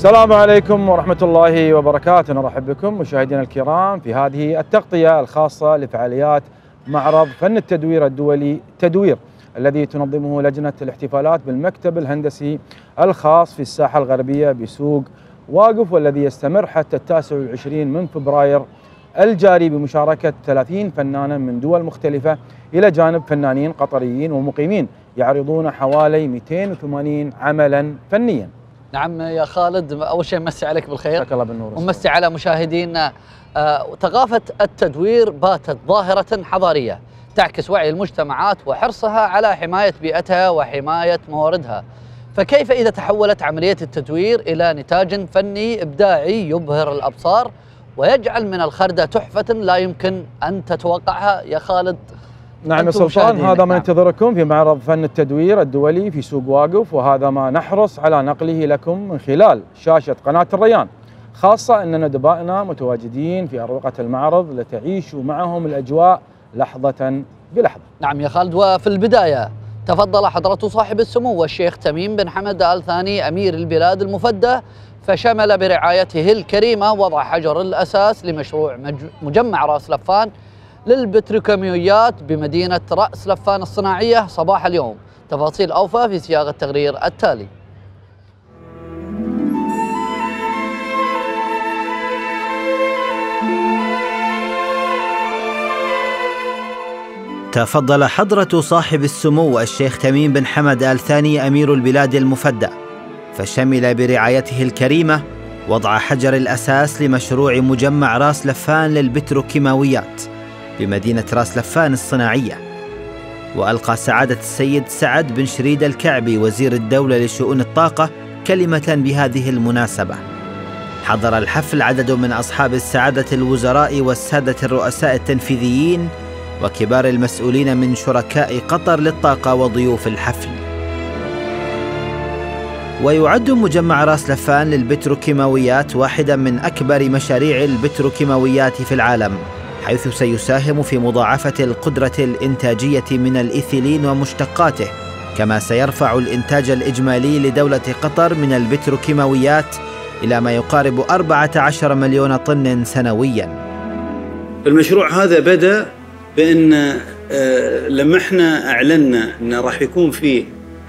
السلام عليكم ورحمة الله وبركاته. نرحب بكم مشاهدينا الكرام في هذه التغطية الخاصة لفعاليات معرض فن التدوير الدولي تدوير الذي تنظمه لجنة الاحتفالات بالمكتب الهندسي الخاص في الساحة الغربية بسوق واقف، والذي يستمر حتى 29 من فبراير الجاري بمشاركة 30 فنانا من دول مختلفة إلى جانب فنانين قطريين ومقيمين يعرضون حوالي 280 عملا فنيا. نعم يا خالد، أول شيء مسي عليك بالخير. مساك الله بالنور ومسي على مشاهدينا. ثقافة التدوير باتت ظاهرة حضارية تعكس وعي المجتمعات وحرصها على حماية بيئتها وحماية مواردها. فكيف إذا تحولت عملية التدوير إلى نتاج فني إبداعي يبهر الأبصار ويجعل من الخردة تحفة لا يمكن أن تتوقعها يا خالد؟ نعم يا سلطان، هذا ما ننتظركم في معرض فن التدوير الدولي في سوق واقف، وهذا ما نحرص على نقله لكم من خلال شاشة قناة الريان، خاصة أن ندبائنا متواجدين في أروقة المعرض لتعيشوا معهم الأجواء لحظة بلحظة. نعم يا خالد، وفي البداية تفضل حضرة صاحب السمو الشيخ تميم بن حمد آل ثاني أمير البلاد المفدى، فشمل برعايته الكريمة وضع حجر الأساس لمشروع مجمع رأس لفان للبتروكيماويات بمدينة رأس لفان الصناعية صباح اليوم. تفاصيل أوفى في سياق التقرير التالي. تفضل حضرة صاحب السمو الشيخ تميم بن حمد آل ثاني أمير البلاد المفدى، فشمل برعايته الكريمة وضع حجر الأساس لمشروع مجمع راس لفان للبتروكيماويات بمدينة راس لفان الصناعية. وألقى سعادة السيد سعد بن شريد الكعبي وزير الدولة لشؤون الطاقة كلمة بهذه المناسبة. حضر الحفل عدد من أصحاب السعادة الوزراء والسادة الرؤساء التنفيذيين وكبار المسؤولين من شركاء قطر للطاقة وضيوف الحفل. ويعد مجمع راس لفان للبتروكيماويات واحدا من أكبر مشاريع البتروكيماويات في العالم، حيث سيساهم في مضاعفة القدرة الإنتاجية من الإيثيلين ومشتقاته، كما سيرفع الإنتاج الإجمالي لدولة قطر من البتروكيماويات إلى ما يقارب 14 مليون طن سنويا. المشروع هذا بدأ بأن لما احنا أعلنا أنه راح يكون في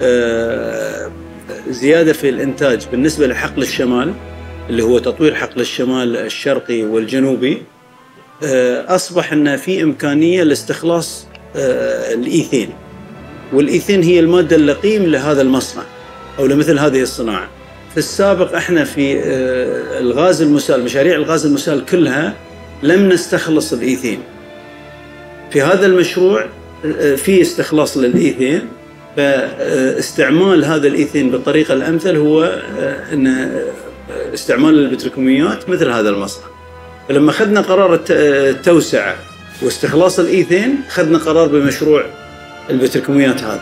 زيادة في الإنتاج بالنسبة لحقل الشمال اللي هو تطوير حقل الشمال الشرقي والجنوبي، أصبح أن في إمكانية لاستخلاص الإيثين، والإيثين هي المادة اللقيم لهذا المصنع أو لمثل هذه الصناعة. في السابق احنا في الغاز المسال، مشاريع الغاز المسال كلها لم نستخلص الإيثين. في هذا المشروع في استخلاص للإيثين، فاستعمال هذا الإيثين بالطريقة الأمثل هو أن استعمال البتروكيماويات مثل هذا المصنع. فلما أخذنا قرار التوسعة واستخلاص الإيثين، أخذنا قرار بمشروع البتروكيماويات هذا.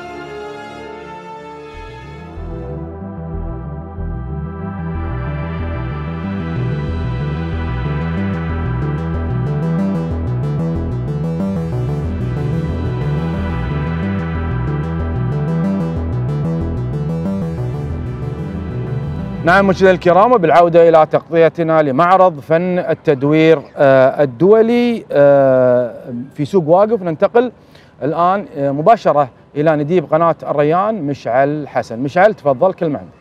نعم مشاهدينا الكرام، وبالعودة إلى تغطيتنا لمعرض فن التدوير الدولي في سوق واقف، ننتقل الآن مباشرة إلى نديب قناة الريان مشعل حسن. مشعل تفضل، كلمة عندك.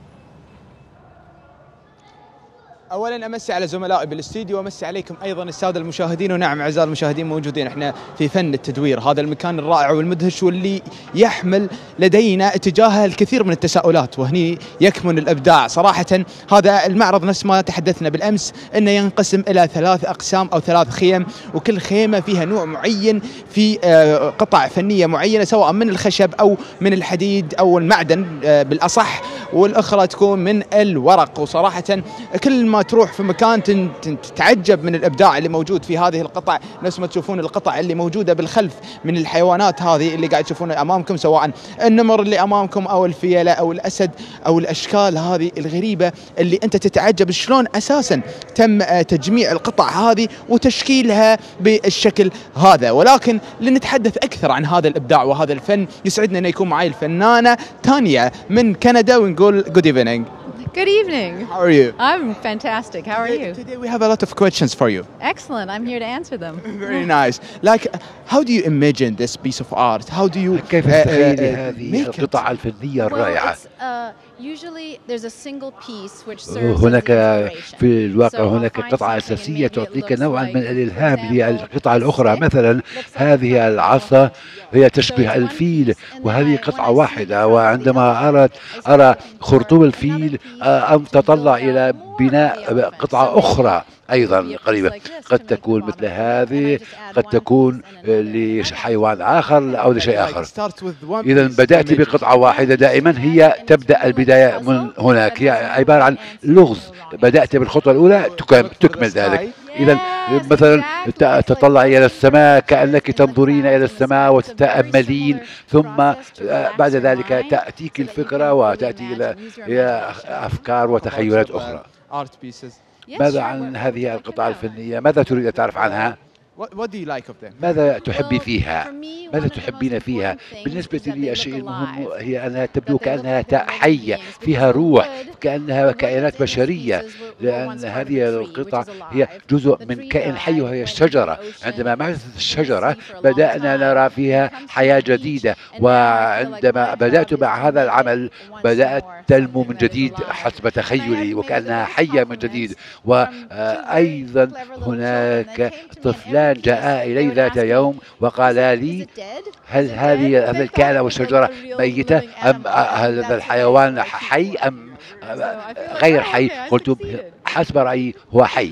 اولا امسي على زملائي بالاستديو وامسي عليكم ايضا الساده المشاهدين. ونعم اعزائي المشاهدين، موجودين احنا في فن التدوير، هذا المكان الرائع والمدهش واللي يحمل لدينا اتجاهه الكثير من التساؤلات، وهني يكمن الابداع صراحه. هذا المعرض نفس ما تحدثنا بالامس انه ينقسم الى 3 اقسام او 3 خيم، وكل خيمه فيها نوع معين في قطع فنيه معينه، سواء من الخشب او من الحديد او المعدن بالاصح، والاخرى تكون من الورق. وصراحه كل ما تروح في مكان تتعجب من الابداع اللي موجود في هذه القطع، نفس ما تشوفون القطع اللي موجوده بالخلف من الحيوانات هذه اللي قاعد تشوفونها امامكم، سواء النمر اللي امامكم او الفيله او الاسد او الاشكال هذه الغريبه اللي انت تتعجب شلون اساسا تم تجميع القطع هذه وتشكيلها بالشكل هذا. ولكن لنتحدث اكثر عن هذا الابداع وهذا الفن، يسعدنا ان يكون معي الفنانه تانيا من كندا، ونقول جود ايفنينج. Good evening. How are you? I'm fantastic. How are you? Today we have a lot of questions for you. Excellent. I'm here to answer them. Very nice. Like, how do you imagine this piece of art? How do you كيف تتخيلي هذه make it? القطع الفنية Well, الرائعة؟ usually there's a single piece which serves هناك as the inspiration. في الواقع So I'll هناك find قطعة something and أساسية maybe it تعطيك looks نوعا like, من for الإلهام example, للقطعة a الأخرى. stick. مثلا Looks like هذه a العصا camel. هي تشبه الفيل، وهذه قطعة واحدة، وعندما أرى خرطوم الفيل أتطلع إلى بناء قطعة أخرى أيضا قريبة، قد تكون مثل هذه، قد تكون لحيوان آخر أو لشيء آخر. إذا بدأت بقطعة واحدة دائما، هي تبدأ البداية من هناك، هي عبارة عن لغز، بدأت بالخطوة الأولى تكمل ذلك. إذا مثلا تطلع إلى السماء كأنك تنظرين إلى السماء وتتأملين، ثم بعد ذلك تأتيك الفكرة وتأتي إلى أفكار وتخيلات أخرى. ماذا عن هذه القطعة الفنية؟ ماذا تريد أن تعرف عنها؟ What do you like of them? ماذا تحبي فيها؟ ماذا تحبين فيها؟ بالنسبة لي الشيء المهم هي أنها تبدو كأنها حية، فيها روح، كأنها كائنات بشرية، لأن هذه القطع هي جزء من كائن حي وهي الشجرة. عندما ماتت الشجرة بدأنا نرى فيها حياة جديدة، وعندما بدأت مع هذا العمل بدأت تنمو من جديد حسب تخيلي وكأنها حية من جديد. وأيضا هناك طفلان جاء إلي ذات يوم وقال لي: هل هذا الكائن أو الشجرة ميتة أم هذا الحيوان حي أم غير حي؟ قلت حسب رأيي هو حي.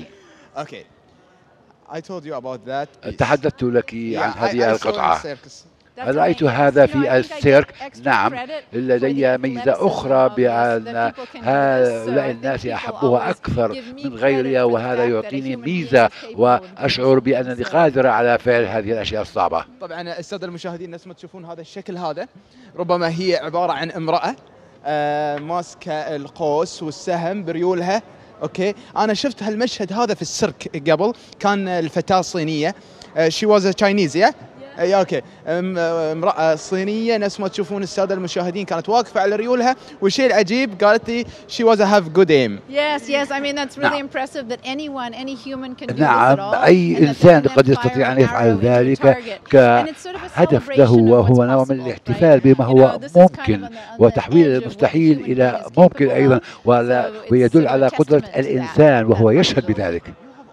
تحدثت لك عن هذه القطعة. رأيت هذا في السيرك. نعم، لدي ميزة أخرى بأن هؤلاء الناس أحبوها أكثر من غيرها، وهذا يعطيني ميزة وأشعر بأنني قادر على فعل هذه الأشياء الصعبة. طبعا السادة المشاهدين، نفس ما تشوفون هذا الشكل، هذا ربما هي عبارة عن امرأة ماسكة القوس والسهم بريولها. أوكي، أنا شفت هالمشهد هذا في السيرك قبل، كان الفتاة صينية. she was a Chinese, yeah? اوكي، امرأة صينية نفس ما تشوفون السادة المشاهدين، كانت واقفة على ريولها، والشيء العجيب قالت لي she was a have good aim. Yes, I mean that's really impressive that any human can do this at all. نعم، أي إنسان قد يستطيع أن يفعل ذلك كهدف له، وهو نوع من الاحتفال بما هو ممكن وتحويل المستحيل إلى ممكن أيضا، ويدل على قدرة الإنسان وهو يشهد بذلك.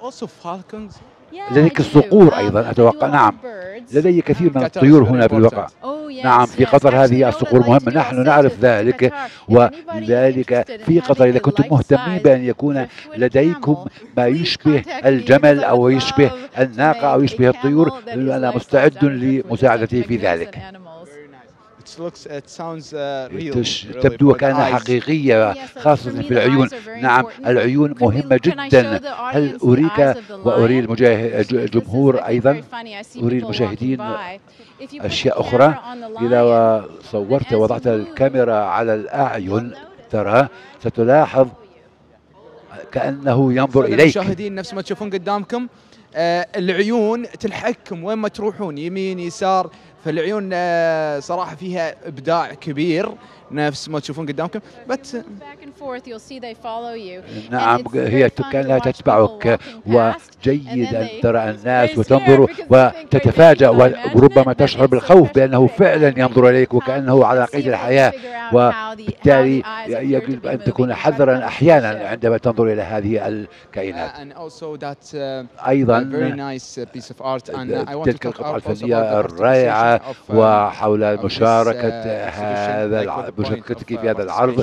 لديك الصقور أيضا أتوقع. نعم، لدي كثير من الطيور هنا في الواقع. نعم، في قطر هذه الصقور مهمة، نحن نعرف ذلك، ولذلك في قطر إذا كنتم مهتمين بأن يكون لديكم ما يشبه الجمل أو يشبه الناقة أو يشبه الطيور، أنا مستعد لمساعدتي في ذلك. تبدو كأنها حقيقية، خاصة في العيون. نعم، العيون مهمة جدا. هل أريك وأري الجمهور أيضا، أري المشاهدين أشياء أخرى؟ إذا صورت وضعت الكاميرا على الأعين ترى ستلاحظ كأنه ينظر إليك. المشاهدين نفس ما تشوفون قدامكم، العيون تلحقكم وين ما تروحون، يمين يسار. فالعيون صراحة فيها إبداع كبير نفس ما تشوفون قدامكم. نعم، هي كأنها تتبعك، وجيد أن ترى الناس وتنظر وتتفاجأ، وربما تشعر بالخوف بأنه فعلا ينظر إليك وكأنه على قيد الحياة، وبالتالي يجب أن تكون حذرا أحيانا عندما تنظر إلى هذه الكائنات. أيضا تلك القطعة الفنية الرائعة، وحول مشاركتك في هذا العرض،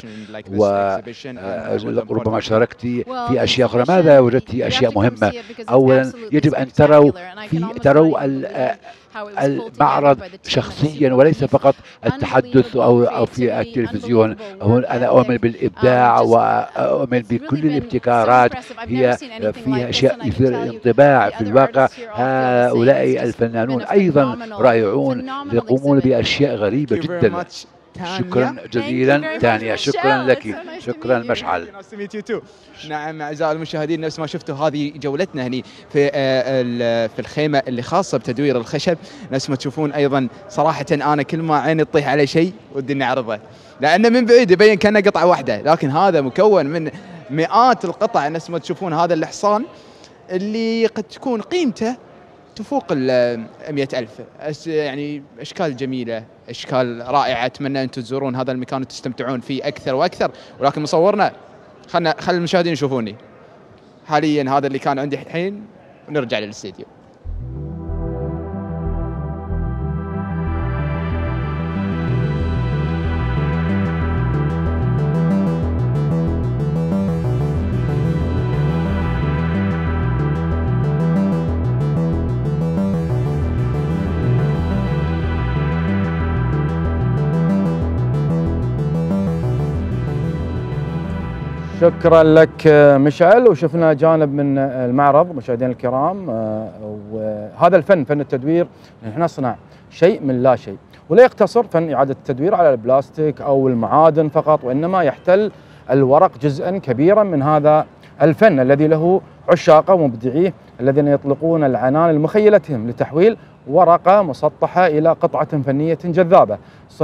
وربما شاركت في أشياء أخرى. ماذا وجدت أشياء مهمة؟ أولا يجب أن تروا المعرض شخصيا وليس فقط التحدث أو في التلفزيون. أنا أؤمن بالإبداع وأؤمن بكل الابتكارات، هي فيها أشياء يثير الانطباع. في الواقع هؤلاء الفنانون أيضا رائعون، يقومون بأشياء غريبة جدا. شكرا جزيلا تانيا، شكرا لك، شكرا مشعل. نعم أعزائي المشاهدين، نفس ما شفتوا هذه جولتنا هني في الخيمة اللي خاصة بتدوير الخشب. نفس ما تشوفون أيضا صراحة أنا كل ما عيني تطيح على شيء ودي إني أعرضه، لأنه من بعيد يبين كأنه قطعة واحدة، لكن هذا مكون من مئات القطع. نفس ما تشوفون هذا الحصان اللي قد تكون قيمته تفوق 100,000. يعني أشكال جميلة، أشكال رائعة. أتمنى أنتم تزورون هذا المكان وتستمتعون فيه أكثر وأكثر. ولكن مصورنا خلي المشاهدين يشوفوني حاليا. هذا اللي كان عندي الحين، ونرجع للاستديو. شكرا لك مشعل. وشفنا جانب من المعرض مشاهدينا الكرام، وهذا الفن، فن التدوير، نحن نصنع شيء من لا شيء، ولا يقتصر فن إعادة التدوير على البلاستيك أو المعادن فقط، وإنما يحتل الورق جزءا كبيرا من هذا الفن الذي له عشاقه ومبدعيه الذين يطلقون العنان لمخيلتهم لتحويل ورقة مسطحة إلى قطعة فنية جذابة.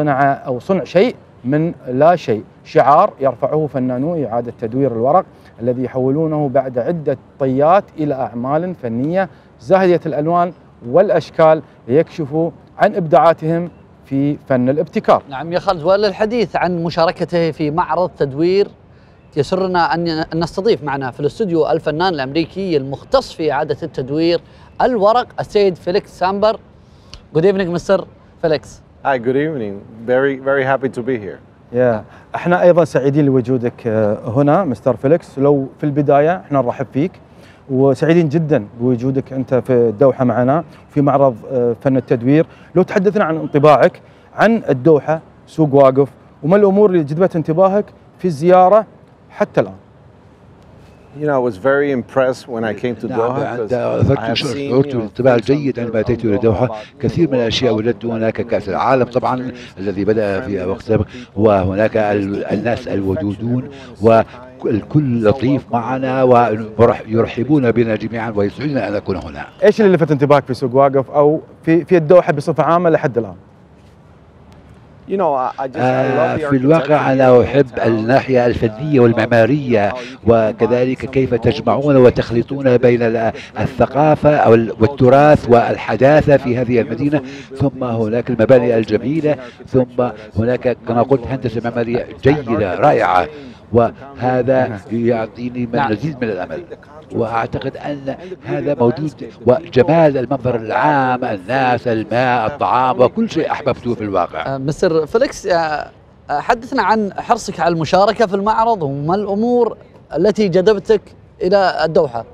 صنع شيء من لا شيء، شعار يرفعه فنانو إعادة تدوير الورق الذي يحولونه بعد عدة طيات إلى أعمال فنية زاهية الألوان والأشكال ليكشفوا عن إبداعاتهم في فن الابتكار. نعم يا خالد، وللحديث عن مشاركته في معرض تدوير يسرنا أن نستضيف معنا في الاستوديو الفنان الأمريكي المختص في إعادة التدوير الورق السيد فيليكس سامبر. Good evening Mr. Felix. Hi, good evening. Very happy to be here. احنا ايضا سعيدين لوجودك هنا مستر فيليكس. لو في البدايه احنا نرحب فيك وسعيدين جدا بوجودك انت في الدوحه معنا في معرض فن التدوير. لو تحدثنا عن انطباعك عن الدوحه، سوق واقف، وما الامور اللي جذبت انتباهك في الزياره حتى الان؟ You know, I was very impressed when I came to Doha. شعرت بالانطباع الجيد عندما أتيت إلى الدوحة. كثير من الأشياء ولدت هناك، كأس العالم طبعا الذي بدأ في وقت سابق، وهناك الناس الودودون والكل لطيف معنا ويرحبون بنا جميعا ويسعدنا أن نكون هنا. إيش اللي لفت انتباهك في سوق واقف أو في الدوحة بصفة عامة لحد الآن؟ في الواقع أنا أحب الناحية الفنية والمعمارية، وكذلك كيف تجمعون وتخلطون بين الثقافة والتراث والحداثة في هذه المدينة. ثم هناك المباني الجميلة، ثم هناك كما قلت هندسة معمارية جيدة رائعة، وهذا يعطيني مزيد من الأمل. وأعتقد أن هذا موجود، وجمال المنظر العام، الناس، الماء، الطعام، وكل شيء أحببته في الواقع. مستر فيليكس، حدثنا عن حرصك على المشاركة في المعرض، وما الأمور التي جذبتك إلى الدوحة؟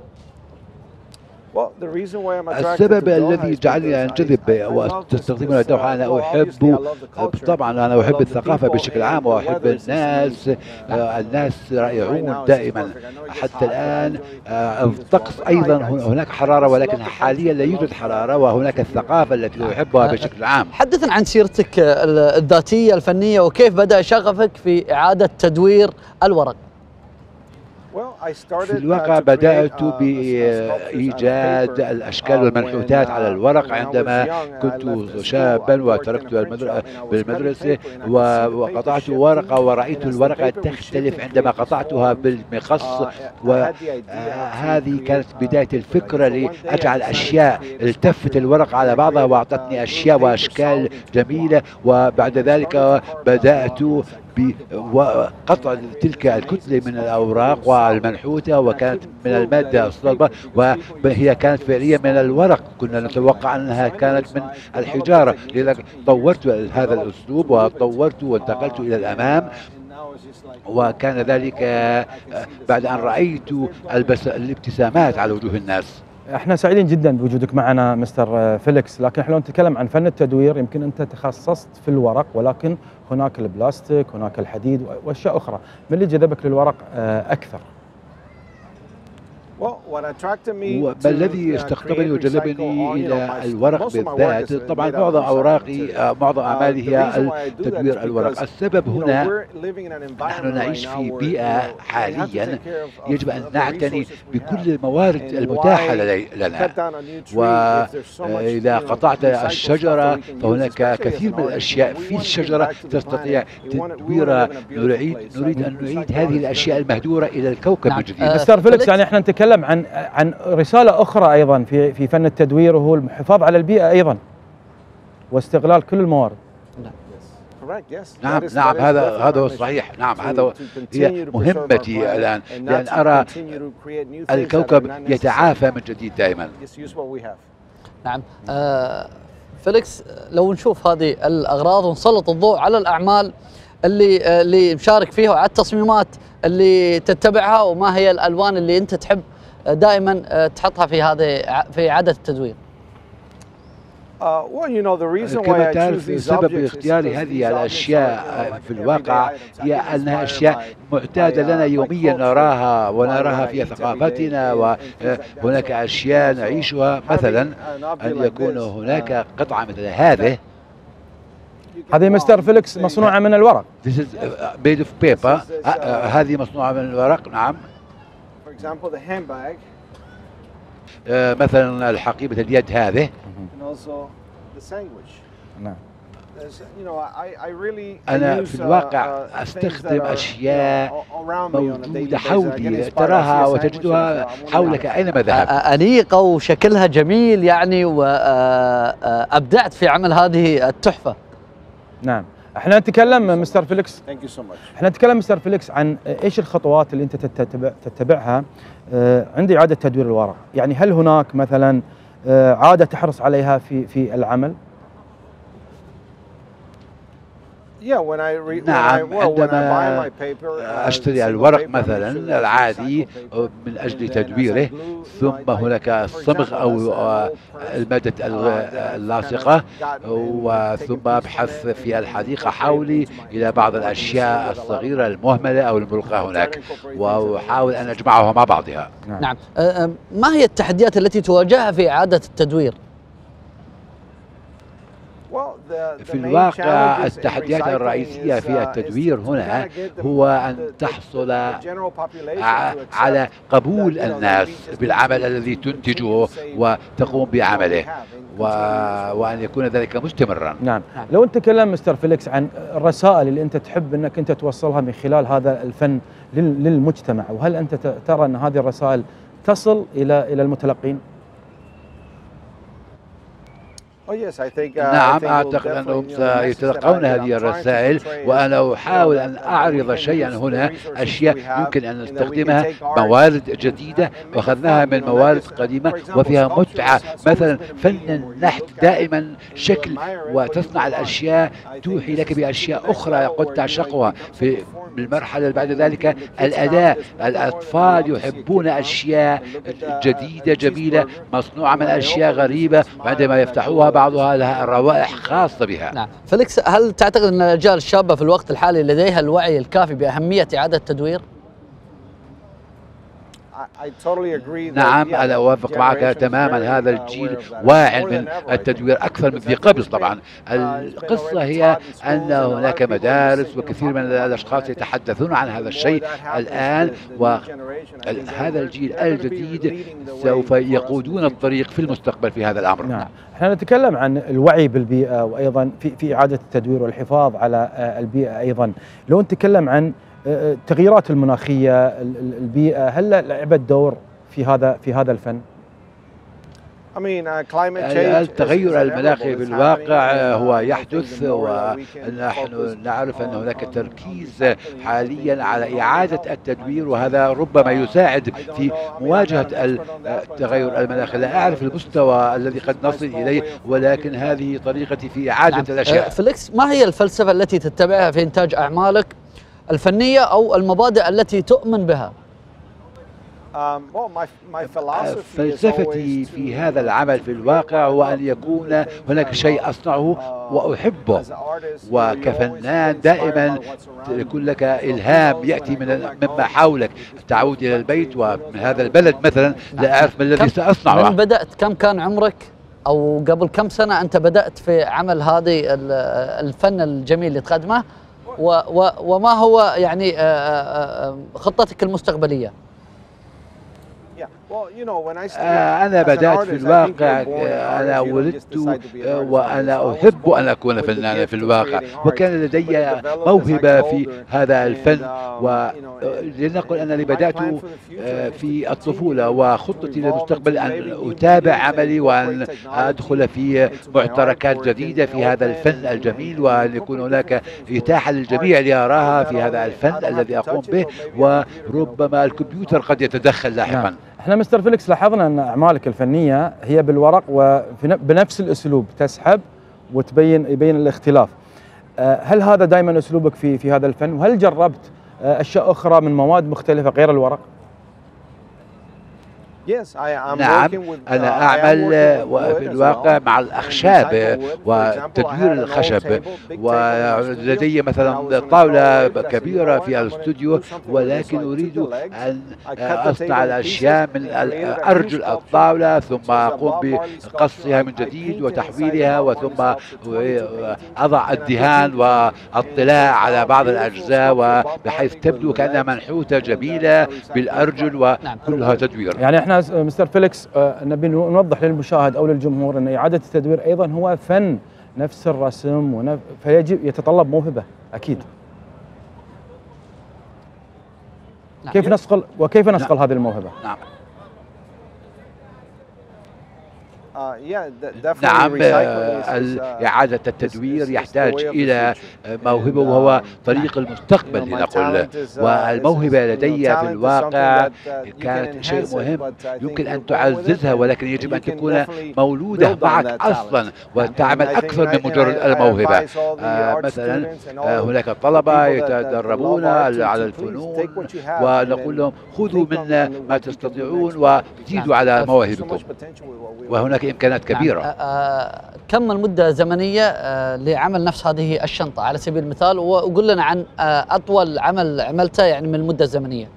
السبب الذي جعلني أنجذب وتستخدمون الدوحة، أنا أحب طبعا أنا أحب الثقافة بشكل عام، وأحب الناس رائعون دائما حتى الآن. الطقس أيضا هناك حرارة، ولكن حاليا لا يوجد حرارة، وهناك الثقافة التي أحبها بشكل عام. حدثنا عن سيرتك الذاتية الفنية، وكيف بدأ شغفك في إعادة تدوير الورق؟ في الواقع بدأت بإيجاد الأشكال والمنحوتات على الورق عندما كنت شابا وتركت بالمدرسة وقطعت ورقة، ورأيت الورقة تختلف عندما قطعتها بالمقص، وهذه كانت بداية الفكرة لأجعل أشياء التفت الورق على بعضها وأعطتني أشياء وأشكال جميلة. وبعد ذلك بدأت بقطع تلك الكتلة من الأوراق والمنحوتة، وكانت من المادة الصلبة، وهي كانت فعليا من الورق، كنا نتوقع أنها كانت من الحجارة. لذلك طورت هذا الأسلوب وطورت وانتقلت إلى الأمام، وكان ذلك بعد أن رأيت الابتسامات على وجوه الناس. احنا سعيدين جدا بوجودك معنا مستر فيليكس، لكن احنا لو نتكلم عن فن التدوير يمكن انت تخصصت في الورق، ولكن هناك البلاستيك، هناك الحديد واشياء اخرى. ما اللي جذبك للورق اكثر؟ ما الذي استقطبني وجذبني إلى الورق بالذات؟ طبعا معظم أوراقي معظم أعمالي هي تدوير الورق. السبب هنا نحن نعيش في بيئة حاليا يجب أن نعتني بكل الموارد المتاحة لنا، وإذا قطعت الشجرة فهناك كثير من الأشياء في الشجرة تستطيع تدويرها. نريد أن نعيد هذه الأشياء المهدورة إلى الكوكب من جديد. مستر فيليكس، يعني احنا نتكلم عن رسالة أخرى أيضا في فن التدوير، وهو الحفاظ على البيئة أيضا واستغلال كل الموارد. نعم هذا هو صحيح. نعم هذا هي مهمتي الآن، لأن أرى الكوكب يتعافى من جديد دائما. نعم فيليكس، لو نشوف هذه الأغراض ونسلط الضوء على الأعمال اللي مشارك فيها وعلى التصميمات اللي تتبعها، وما هي الألوان اللي أنت تحب دائما تحطها في إعادة التدوير؟ كما تعرف سبب اختياري هذه الأشياء في الواقع هي أنها أشياء معتادة لنا يوميا نراها في ثقافتنا، وهناك أشياء نعيشها. مثلا أن يكون هناك قطعة مثل هذه مستر فيليكس مصنوعة من الورق. This is made of paper. هذه مصنوعة من الورق. نعم. مثلا الحقيبة اليد هذه. نعم. أنا في الواقع أستخدم أشياء موجودة حولي، تراها وتجدها حولك أينما ذهبت. أنيقة وشكلها جميل يعني، وأبدعت في عمل هذه التحفة. نعم. احنا نتكلم مستر فيليكس عن ايش الخطوات اللي انت تتبعها عند إعادة تدوير الورق. يعني هل هناك مثلا عادة تحرص عليها في العمل؟ نعم، عندما أشتري الورق مثلا العادي من أجل تدويره، ثم هناك الصمغ أو المادة اللاصقة، وثم أبحث في الحديقة حولي إلى بعض الأشياء الصغيرة المهملة أو الملقاة هناك، وأحاول أن أجمعها مع بعضها. نعم. ما هي التحديات التي تواجهها في إعادة التدوير؟ في الواقع التحديات الرئيسية في التدوير هنا هو أن تحصل على قبول الناس بالعمل الذي تنتجه وتقوم بعمله، وأن يكون ذلك مستمرا. نعم. لو أنت تكلم مستر فيليكس عن الرسائل اللي أنت تحب أنك أنت توصلها من خلال هذا الفن للمجتمع، وهل أنت ترى أن هذه الرسائل تصل إلى المتلقين؟ نعم، أعتقد أنهم سيتلقون هذه الرسائل، وأنا أحاول أن أعرض شيئا هنا، أشياء يمكن أن نستخدمها، موارد جديدة وأخذناها من موارد قديمة وفيها متعة. مثلا فن النحت دائما شكل، وتصنع الأشياء توحي لك بأشياء أخرى قد تعشقها. في المرحلة بعد ذلك الأداء، الأطفال يحبون أشياء جديدة جميلة مصنوعة من أشياء غريبة، وعندما يفتحوها بعضها لها روائح خاصة بها. نعم. فيليكس، هل تعتقد أن الأجيال الشابة في الوقت الحالي لديها الوعي الكافي بأهمية إعادة التدوير؟ نعم، أنا أوافق معك تماما. هذا الجيل واع من التدوير أكثر من ذي قبل. طبعا القصة هي أن هناك مدارس وكثير من الأشخاص يتحدثون عن هذا الشيء الآن، وهذا الجيل الجديد سوف يقودون الطريق في المستقبل في هذا الأمر. نعم. احنا نتكلم عن الوعي بالبيئة، وأيضا في إعادة التدوير والحفاظ على البيئة أيضا. لو نتكلم عن التغييرات المناخية، البيئة، هل لعبت دور في هذا الفن؟ التغير المناخي بالواقع هو يحدث، ونحن نعرف أن هناك تركيز حاليا على إعادة التدوير، وهذا ربما يساعد في مواجهة التغير المناخي. لا أعرف المستوى الذي قد نصل إليه، ولكن هذه طريقتي في إعادة الأشياء. فيليكس، ما هي الفلسفة التي تتبعها في إنتاج أعمالك الفنية أو المبادئ التي تؤمن بها؟ فلسفتي في هذا العمل في الواقع هو أن يكون هناك شيء أصنعه وأحبه، وكفنان دائما يكون لك إلهام يأتي مما حولك، تعود إلى البيت ومن هذا البلد مثلا لا أعرف ما الذي سأصنعه. من بدأت كم كان عمرك أو قبل كم سنة أنت بدأت في عمل هذه الفن الجميل اللي تقدمه، وما هو يعني خطتك المستقبلية؟ أنا بدأت في الواقع، أنا ولدت وأنا أحب أن أكون فنانا في الواقع، وكان لدي موهبة في هذا الفن، ولنقل أنني بدأت في الطفولة، وخطتي للمستقبل أن أتابع عملي وأن أدخل في معتركات جديدة في هذا الفن الجميل، وأن يكون هناك إتاحة للجميع ليراها في هذا الفن الذي أقوم به، وربما الكمبيوتر قد يتدخل لاحقا. احنا مستر فيليكس لاحظنا ان اعمالك الفنيه هي بالورق وبنفس الاسلوب، تسحب يبين الاختلاف. هل هذا دائما اسلوبك في هذا الفن؟ وهل جربت اشياء اخرى من مواد مختلفه غير الورق؟ نعم، أنا أعمل في الواقع مع الأخشاب وتدوير الخشب، ولدي مثلا طاولة كبيرة في الاستوديو، ولكن أريد أن أصنع الأشياء من أرجل الطاولة، ثم أقوم بقصها من جديد وتحويلها، وثم أضع الدهان والاطلاع على بعض الأجزاء بحيث تبدو كأنها منحوتة جميلة بالأرجل، وكلها تدوير. يعني احنا مستر فيليكس نبي نوضح للمشاهد او للجمهور ان اعاده التدوير ايضا هو فن نفس الرسم، فيجب يتطلب موهبه اكيد. كيف نصقل هذه الموهبه؟ نعم، نعم، إعادة التدوير يحتاج إلى موهبة، وهو طريق المستقبل لنقل، والموهبة لدي في الواقع كانت شيء مهم يمكن أن تعززها، ولكن يجب أن تكون مولودة معك أصلا وتعمل أكثر من مجرد الموهبة. مثلا هناك طلبة يتدربون على الفنون، ونقول لهم خذوا منا ما تستطيعون وزيدوا على مواهبكم، وهناك إمكانات كبيرة. كم المدة الزمنية لعمل نفس هذه الشنطة على سبيل المثال، وقل لنا عن أطول عمل عملته يعني من المدة الزمنية.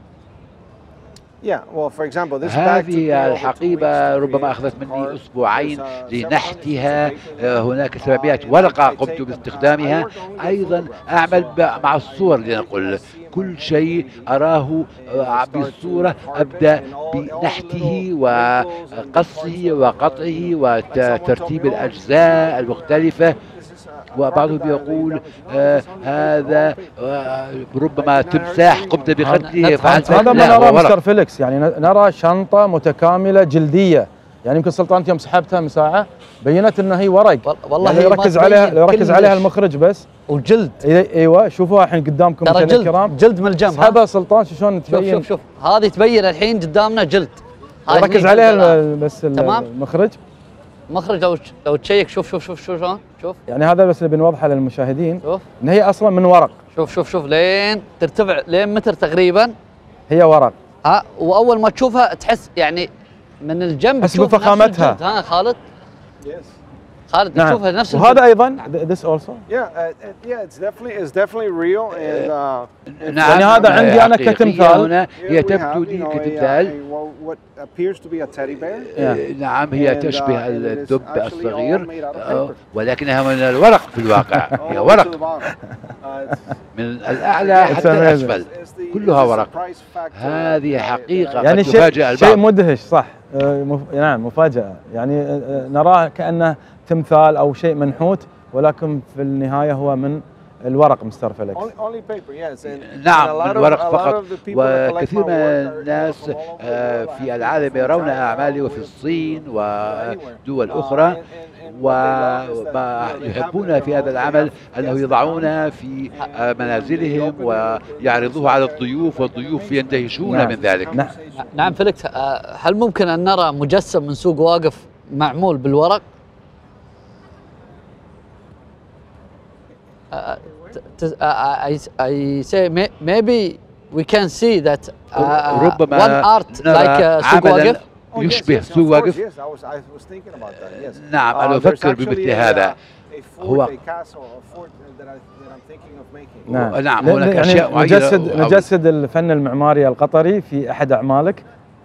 هذه الحقيبة ربما أخذت مني أسبوعين لنحتها، هناك 700 ورقة قمت باستخدامها. أيضا أعمل مع الصور لنقل، كل شيء أراه بالصورة أبدأ بنحته وقصه وقطعه وترتيب الأجزاء المختلفة، وبعضهم يقول هذا ربما تمساح قمت بقتله. هذا ما نرى مستر فيليكس، يعني نرى شنطة متكاملة جلدية، يعني يمكن سلطان يوم سحبتها من ساعة بينت انها هي ورق. والله يعني لو يركز عليها المخرج بس، وجلد. ايوه شوفوها الحين قدامكم مشاهدينا الكرام، جلد من الجنب. سحبها سلطان شلون تبين. شوف هذه تبين الحين قدامنا جلد، ركز عليها بس المخرج. مخرج لو تشيك شوف شلون، شوف يعني هذا بس اللي بنوضحه للمشاهدين، شوف ان هي اصلا من ورق. شوف لين ترتفع لين متر تقريبا، هي ورق. واول ما تشوفها تحس يعني من الجنب تحس بفخامتها. ها خالد؟ خالد نعم. تشوفها نفس وهذا ايضا this also it's definitely real and نعم، يعني هذا عندي انا كتمثال، هنا هي تبدو لي كتمثال. نعم، هي تشبه الدب الصغير، ولكنها من الورق في الواقع. هي ورق من الأعلى حتى الأسفل كلها ورق. هذه حقيقة يعني قد تفاجأ البعض. شيء مدهش صح. نعم مفاجأة، يعني نراه كأنه تمثال أو شيء منحوت، ولكن في النهاية هو من الورق مستر فيليكس. نعم، من الورق فقط. وكثير من الناس في العالم يرون أعمالي وفي الصين ودول أخرى، وما يحبون في هذا العمل أنه يضعونه في منازلهم ويعرضوه على الضيوف، والضيوف يندهشون من ذلك. نعم فيليكس، هل ممكن أن نرى مجسم من سوق واقف معمول بالورق؟ I say maybe we can see that ربما one art like سوق واقف يشبه سوق واقف. Yes, I was thinking about that. Yes. نعم أنا أفكر بمثل هذا. هو نعم هناك أشياء معينة. نجسد الفن المعماري القطري في أحد أعمالك.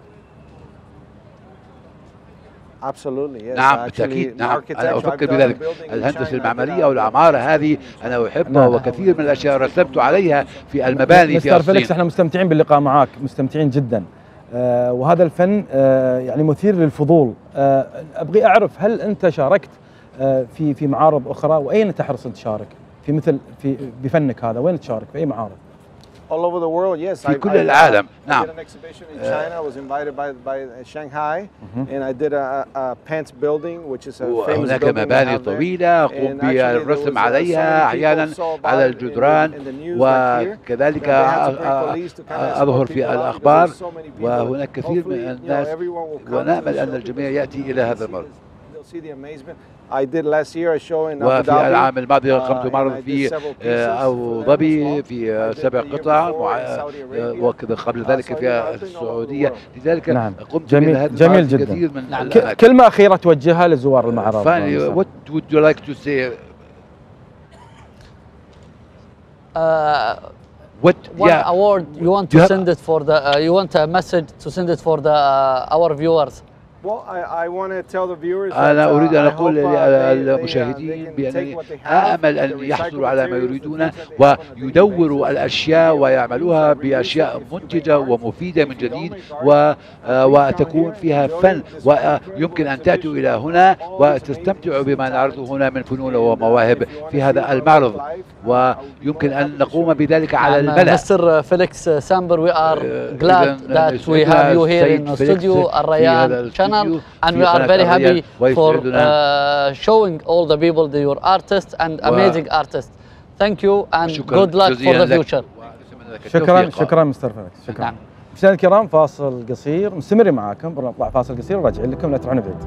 نعم بالتأكيد. نعم أنا أفكر بذلك. الهندسة المعمارية والعمارة هذه أنا أحبها وكثير من الأشياء رسمت عليها في المباني في مستر فيليكس احنا مستمتعين باللقاء معك، مستمتعين جدا. وهذا الفن يعني مثير للفضول. أبغي أعرف هل أنت شاركت في معارض أخرى وأين تحرص أن تشارك في مثل بفنك هذا؟ وين تشارك في أي معارض؟ All over the world, yes. في كل العالم. نعم. I did an exhibition in China. I was invited by Shanghai, and I did a Pants building, which is a famous building. هناك مباني طويلة قم بالرسم عليها أحيانا على الجدران، وكذلك أظهر في الأخبار، وهناك كثير من الناس، ونأمل أن الجميع يأتي إلى هذا المرض. وفي العام الماضي قمت معرض في أبو ظبي في 7 قطع، وكذا قبل ذلك في السعودية. لذلك قمت بهذا جميل جدا. كثير من كلمة أخيرة توجهها لزوار المعرض. What would you like to say? What award you want to send it for the you want a message to send it for the our viewers? أنا أريد أن أقول للمشاهدين بأنني آمل أن يحصلوا على ما يريدون ويدوروا الأشياء ويعملوها بأشياء منتجة ومفيدة من جديد وتكون فيها فن، ويمكن أن تأتوا إلى هنا وتستمتعوا بما نعرضه هنا من فنون ومواهب في هذا المعرض، ويمكن أن نقوم بذلك على الملأ. Mr. Felix Samber, we are glad that we have you here in the studio Al-Rayyan channel, and we are very happy for showing all the people your artists and amazing artists. Thank you and good luck for the future. شكرا مستر فيليكس. شكرا. مشاهدينا الكرام فاصل قصير، مستمرين معاكم، بنطلع فاصل قصير وراجعين لكم، لا تروحون بعيد.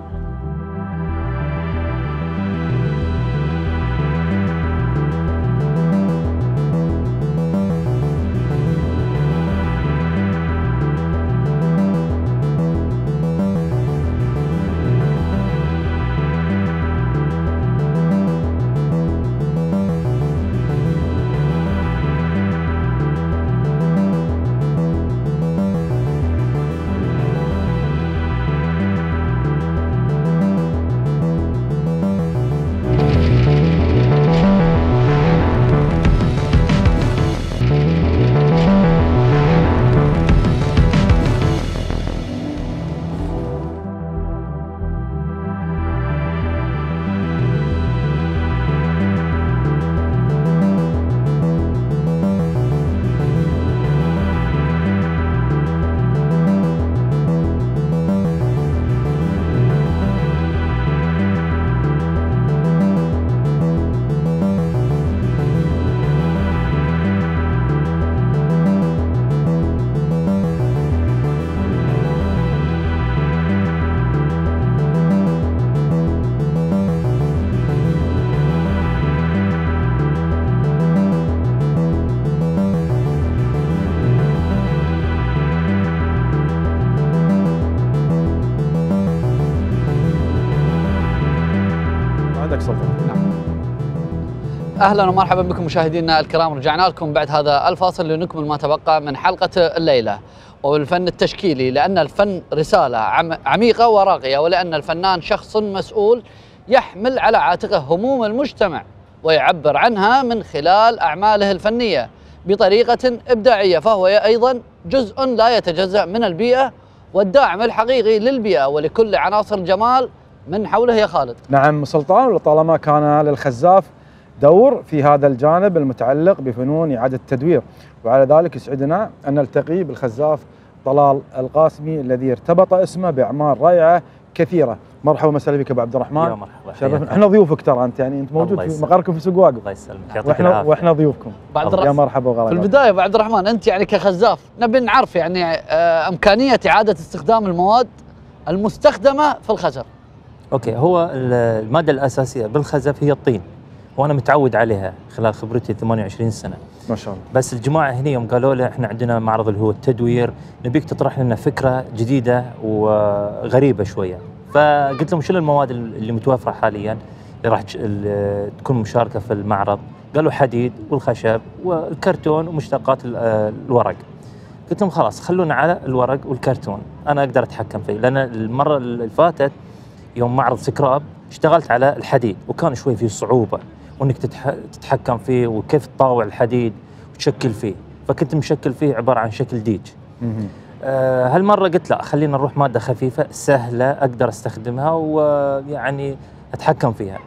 اهلا ومرحبا بكم مشاهدينا الكرام، رجعنا لكم بعد هذا الفاصل لنكمل ما تبقى من حلقه الليله والفن التشكيلي، لان الفن رساله عميقه وراقيه، ولان الفنان شخص مسؤول يحمل على عاتقه هموم المجتمع ويعبر عنها من خلال اعماله الفنيه بطريقه ابداعيه، فهو ايضا جزء لا يتجزا من البيئه والداعم الحقيقي للبيئه ولكل عناصر الجمال من حوله يا خالد. نعم سلطان، ولطالما كان للخزاف دور في هذا الجانب المتعلق بفنون إعادة التدوير، وعلى ذلك يسعدنا أن نلتقي بالخزاف طلال القاسمي الذي ارتبط اسمه بأعمال رائعة كثيرة. مرحبا ومسهلا بك أبو عبد الرحمن. يا مرحبا. احنا ضيوفك ترى، انت يعني انت موجود في مقركم في سوق واقف. الله يسلمك، يعطيك العافية. واحنا ضيوفكم. يا مرحبا وغلا. في البداية أبو عبد الرحمن، انت يعني كخزاف نبي نعرف يعني امكانية إعادة استخدام المواد المستخدمة في الخزف. اوكي، هو المادة الأساسية بالخزف هي الطين، وانا متعود عليها خلال خبرتي 28 سنة. ما شاء الله. بس الجماعه هنا يوم قالوا له احنا عندنا معرض اللي هو التدوير، نبيك تطرح لنا فكره جديده وغريبه شويه. فقلت لهم شنو المواد اللي متوفره حاليا اللي راح تكون مشاركه في المعرض؟ قالوا حديد والخشب والكرتون ومشتقات الورق. قلت لهم خلاص خلونا على الورق والكرتون، انا اقدر اتحكم فيه، لان المره اللي فاتت يوم معرض سكراب اشتغلت على الحديد وكان شوي فيه صعوبه، وانك تتحكم فيه وكيف تطاوع الحديد وتشكل فيه، فكنت مشكل فيه عباره عن شكل ديج. هالمره قلت لا، خلينا نروح ماده خفيفه سهله اقدر استخدمها ويعني اتحكم فيها.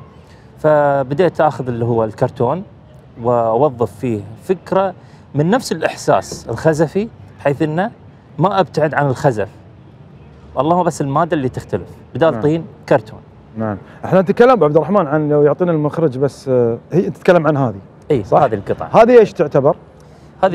فبديت اخذ اللي هو الكرتون واوظف فيه فكره من نفس الاحساس الخزفي، بحيث انه ما ابتعد عن الخزف، اللهم بس الماده اللي تختلف، بدال طين كرتون. نعم. احنا نتكلم ابو عبد الرحمن عن، لو يعطينا المخرج بس، هي تتكلم عن هذه. اي صح، هذه القطعه. هذه ايش تعتبر؟ هذه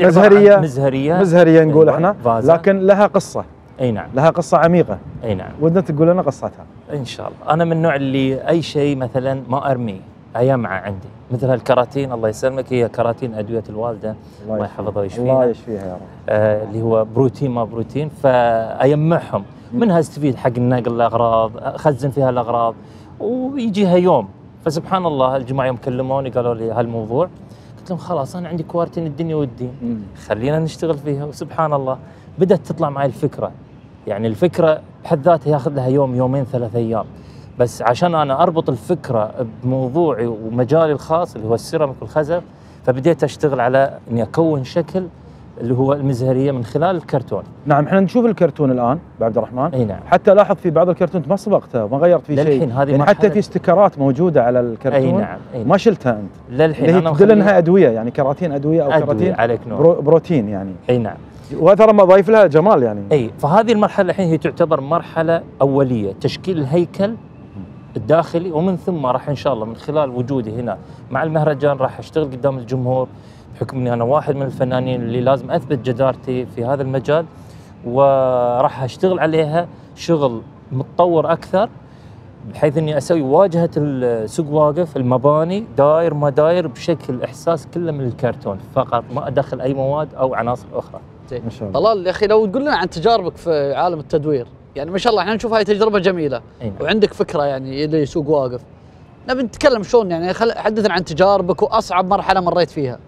مزهريه نقول احنا، لكن لها قصه. اي نعم. لها قصه عميقه. اي نعم. ودنا تقول لنا قصتها. ان شاء الله. انا من النوع اللي اي شيء مثلا ما ارميه، ايمعه عندي، مثل هالكراتين الله يسلمك، هي كراتين ادويه الوالده الله يحفظها ويشفيها. الله يشفيها يا رب. اللي هو بروتين ما بروتين، فايمعهم منها استفيد حق النقل الاغراض، اخزن فيها الاغراض ويجيها يوم. فسبحان الله الجماعه يوم كلموني قالوا لي هالموضوع، قلت لهم خلاص انا عندي كوارتين الدنيا والدين، خلينا نشتغل فيها. وسبحان الله بدات تطلع معي الفكره، يعني الفكره بحد ذاتها ياخذ لها يوم يومين 3 أيام، بس عشان انا اربط الفكره بموضوعي ومجالي الخاص اللي هو السيراميك والخزف، فبديت اشتغل على اني اكون شكل اللي هو المزهريه من خلال الكرتون. نعم. احنا نشوف الكرتون الان بعبد الرحمن. اي نعم. حتى لاحظ في بعض الكرتون ما صبغته وما غيرت فيه شيء للحين، هذه يعني حتى في استيكرات موجوده على الكرتون. اي نعم. ما شلتها انت للحين. انا تدل انها ادويه، يعني كراتين ادويه او كراتين عليك نور. بروتين يعني. اي نعم. وترى ما ضايف لها جمال يعني. اي. فهذه المرحله الحين هي تعتبر مرحله اوليه، تشكيل الهيكل الداخلي، ومن ثم راح ان شاء الله من خلال وجودي هنا مع المهرجان راح اشتغل قدام الجمهور، بحكم اني انا واحد من الفنانين اللي لازم اثبت جدارتي في هذا المجال، وراح اشتغل عليها شغل متطور اكثر، بحيث اني اسوي واجهه السوق واقف، المباني داير ما داير بشكل احساس كله من الكرتون فقط، ما ادخل اي مواد او عناصر اخرى. ما شاء الله. طلال يا اخي لو تقول لنا عن تجاربك في عالم التدوير، يعني ما شاء الله احنا نشوف هاي تجربه جميله. وعندك فكره يعني اللي سوق واقف، نبي نتكلم شلون يعني، حدثنا عن تجاربك واصعب مرحله مريت فيها.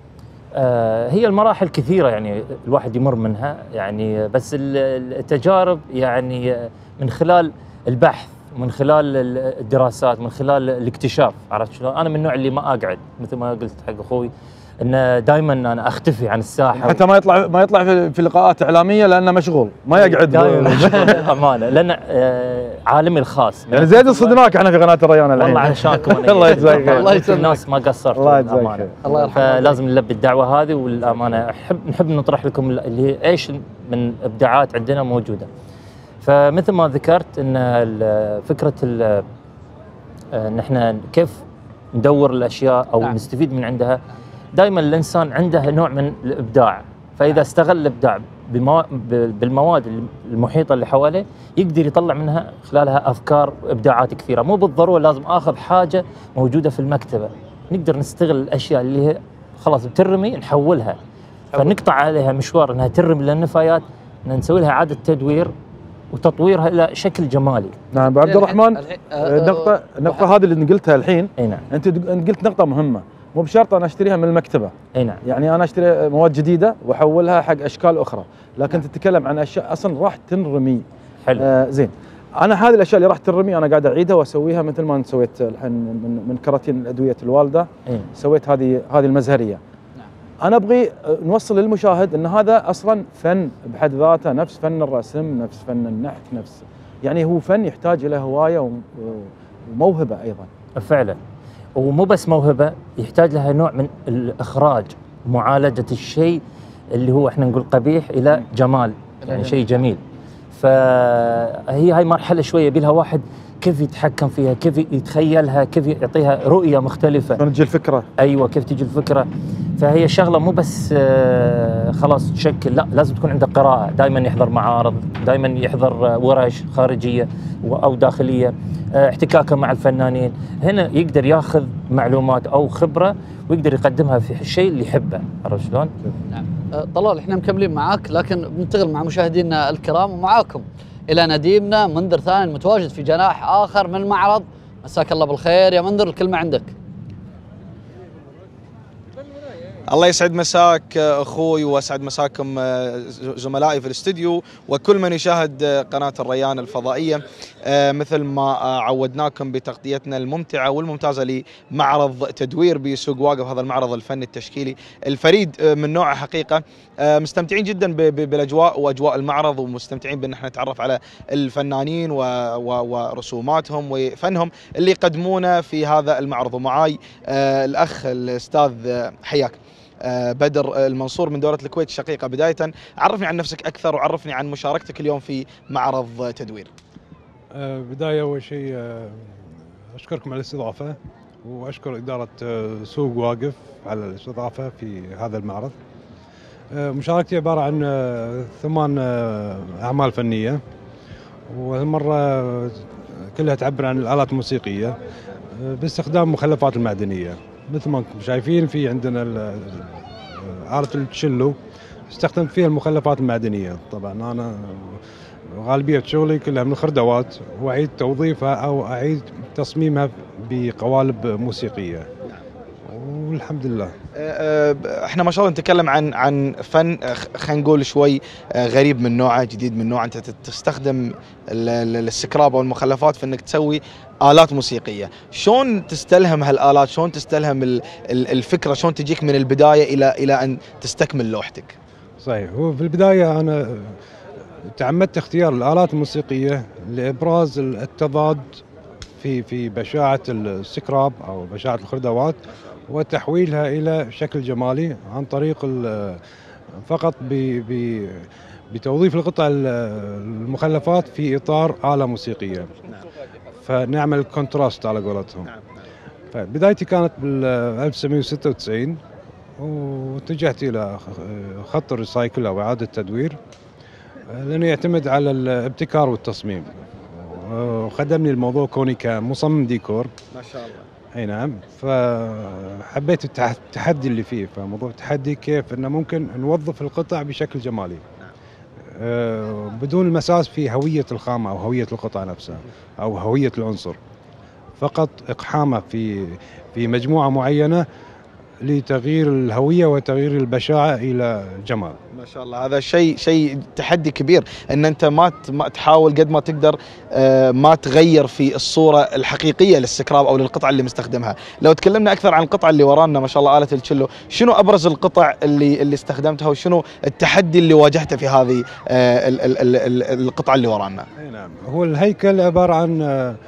هي المراحل كثيره يعني الواحد يمر منها يعني، بس التجارب يعني من خلال البحث، من خلال الدراسات، من خلال الاكتشاف، عرفت شلون؟ انا من النوع اللي ما اقعد مثل ما قلت حق اخوي، انه دائما انا اختفي عن الساحه، حتى ما يطلع في لقاءات اعلاميه لانه مشغول، ما يقعد دائما امانه، لان عالمي الخاص يعني زيد صدناك احنا في قناه الريان الحين. والله عشانكم. الله يجزاك خير. الله يسلمك. الناس ما قصرت الله يجزاك خير. الله يرحمه. فلازم نلبي الدعوه هذه، والامانه نحب نطرح لكم اللي هي ايش من ابداعات عندنا موجوده. فمثل ما ذكرت ان فكره ان احنا كيف ندور الاشياء او نستفيد من عندها، دائما الانسان عنده نوع من الابداع، فاذا استغل الابداع بالمواد المحيطه اللي حواليه يقدر يطلع منها خلالها افكار وابداعات كثيره. مو بالضروره لازم اخذ حاجه موجوده في المكتبه، نقدر نستغل الاشياء اللي هي خلاص بترمي نحولها، فنقطع عليها مشوار انها ترمي للنفايات، نسوي لها اعاده تدوير وتطويرها الى شكل جمالي. نعم ابو عبد الرحمن، النقطه هذه اللي قلتها الحين، نعم. انت قلت نقطه مهمه، مو بشرط انا اشتريها من المكتبه. اي نعم. يعني انا اشتري مواد جديده واحولها حق اشكال اخرى، لكن تتكلم عن اشياء اصلا راح تنرمي. حلو. زين. انا هذه الاشياء اللي راح تنرمي انا قاعد اعيدها واسويها، مثل ما سويت الحين من كراتين ادويه الوالده. سويت هذه المزهريه. انا ابغي نوصل للمشاهد ان هذا اصلا فن بحد ذاته، نفس فن الرسم، نفس فن النحت، نفس يعني هو فن يحتاج الى هوايه وموهبه ايضا. فعلا. ومو بس موهبه، يحتاج لها نوع من الاخراج، معالجه الشيء اللي هو احنا نقول قبيح الى جمال، يعني شيء جميل. فهي هاي مرحله شويه يبي لها واحد كيف يتحكم فيها، كيف يتخيلها، كيف يعطيها رؤيه مختلفه. شلون تجي الفكره؟ ايوه كيف تجي الفكره. فهي شغله مو بس خلاص تشكل، لا لازم تكون عنده قراءه، دائما يحضر معارض، دائما يحضر ورش خارجيه او داخليه، احتكاكه مع الفنانين، هنا يقدر ياخذ معلومات او خبره ويقدر يقدمها في الشيء اللي يحبه. عرفت شلون؟ نعم. طلال احنا مكملين معاك، لكن بننتقل مع مشاهدينا الكرام ومعاكم الى نديمنا منذر ثاني المتواجد في جناح اخر من المعرض. مساك الله بالخير يا منذر، الكلمه عندك. الله يسعد مساك اخوي، واسعد مساكم زملائي في الاستديو وكل من يشاهد قناه الريان الفضائيه. مثل ما عودناكم بتغطيتنا الممتعه والممتازه لمعرض تدوير بسوق واقف، هذا المعرض الفني التشكيلي الفريد من نوعه حقيقه. مستمتعين جدا بالاجواء واجواء المعرض، ومستمتعين بان احنا نتعرف على الفنانين ورسوماتهم وفنهم اللي يقدمونه في هذا المعرض. ومعاي الاخ الاستاذ حياك بدر المنصور من دولة الكويت الشقيقة. بداية عرفني عن نفسك أكثر وعرفني عن مشاركتك اليوم في معرض تدوير. بداية أول شيء أشكركم على الاستضافة، وأشكر إدارة سوق واقف على الاستضافة في هذا المعرض. مشاركتي عبارة عن 8 أعمال فنية، وهالمرة كلها تعبر عن الآلات الموسيقية باستخدام مخلفات المعدنية. مثل ما انتم شايفين في عندنا آلة التشيلو استخدمت فيها المخلفات المعدنية. طبعا أنا غالبية شغلي كلها من الخردوات، وأعيد توظيفها أو أعيد تصميمها بقوالب موسيقية. والحمد لله. احنا ما شاء الله نتكلم عن فن خلينا نقول شوي غريب من نوعه، جديد من نوعه. انت تستخدم السكراب او المخلفات في انك تسوي آلات موسيقية. شلون تستلهم هالآلات؟ شلون تستلهم الفكرة؟ شلون تجيك من البداية إلى أن تستكمل لوحتك؟ صحيح. هو في البداية أنا تعمدت اختيار الآلات الموسيقية لإبراز التضاد في بشاعة السكراب أو بشاعة الخردوات، وتحويلها إلى شكل جمالي عن طريق فقط بتوظيف القطع المخلفات في إطار آلة موسيقية. فنعمل كونتراست على قولتهم. فبدايتي كانت بال 1996، واتجهت إلى خط الريسايكل أو إعادة التدوير، لأنه يعتمد على الابتكار والتصميم. وخدمني الموضوع كوني كمصمم ديكور. ما شاء الله. اي نعم. فحبيت التحدي اللي فيه. فموضوع التحدي كيف انه ممكن نوظف القطع بشكل جمالي بدون المساس في هوية الخامة او هوية القطع نفسها او هوية العنصر، فقط اقحامه في مجموعة معينة لتغيير الهوية وتغيير البشاعة إلى جمال. ما شاء الله. هذا شيء تحدي كبير، ان انت ما تحاول قد ما تقدر ما تغير في الصورة الحقيقية للسكراب او للقطعة اللي مستخدمها. لو تكلمنا اكثر عن القطعة اللي ورانا ما شاء الله آلة التشيلو، شنو ابرز القطع اللي استخدمتها، وشنو التحدي اللي واجهته في هذه القطعة اللي ورانا؟ نعم. هو الهيكل عبارة عن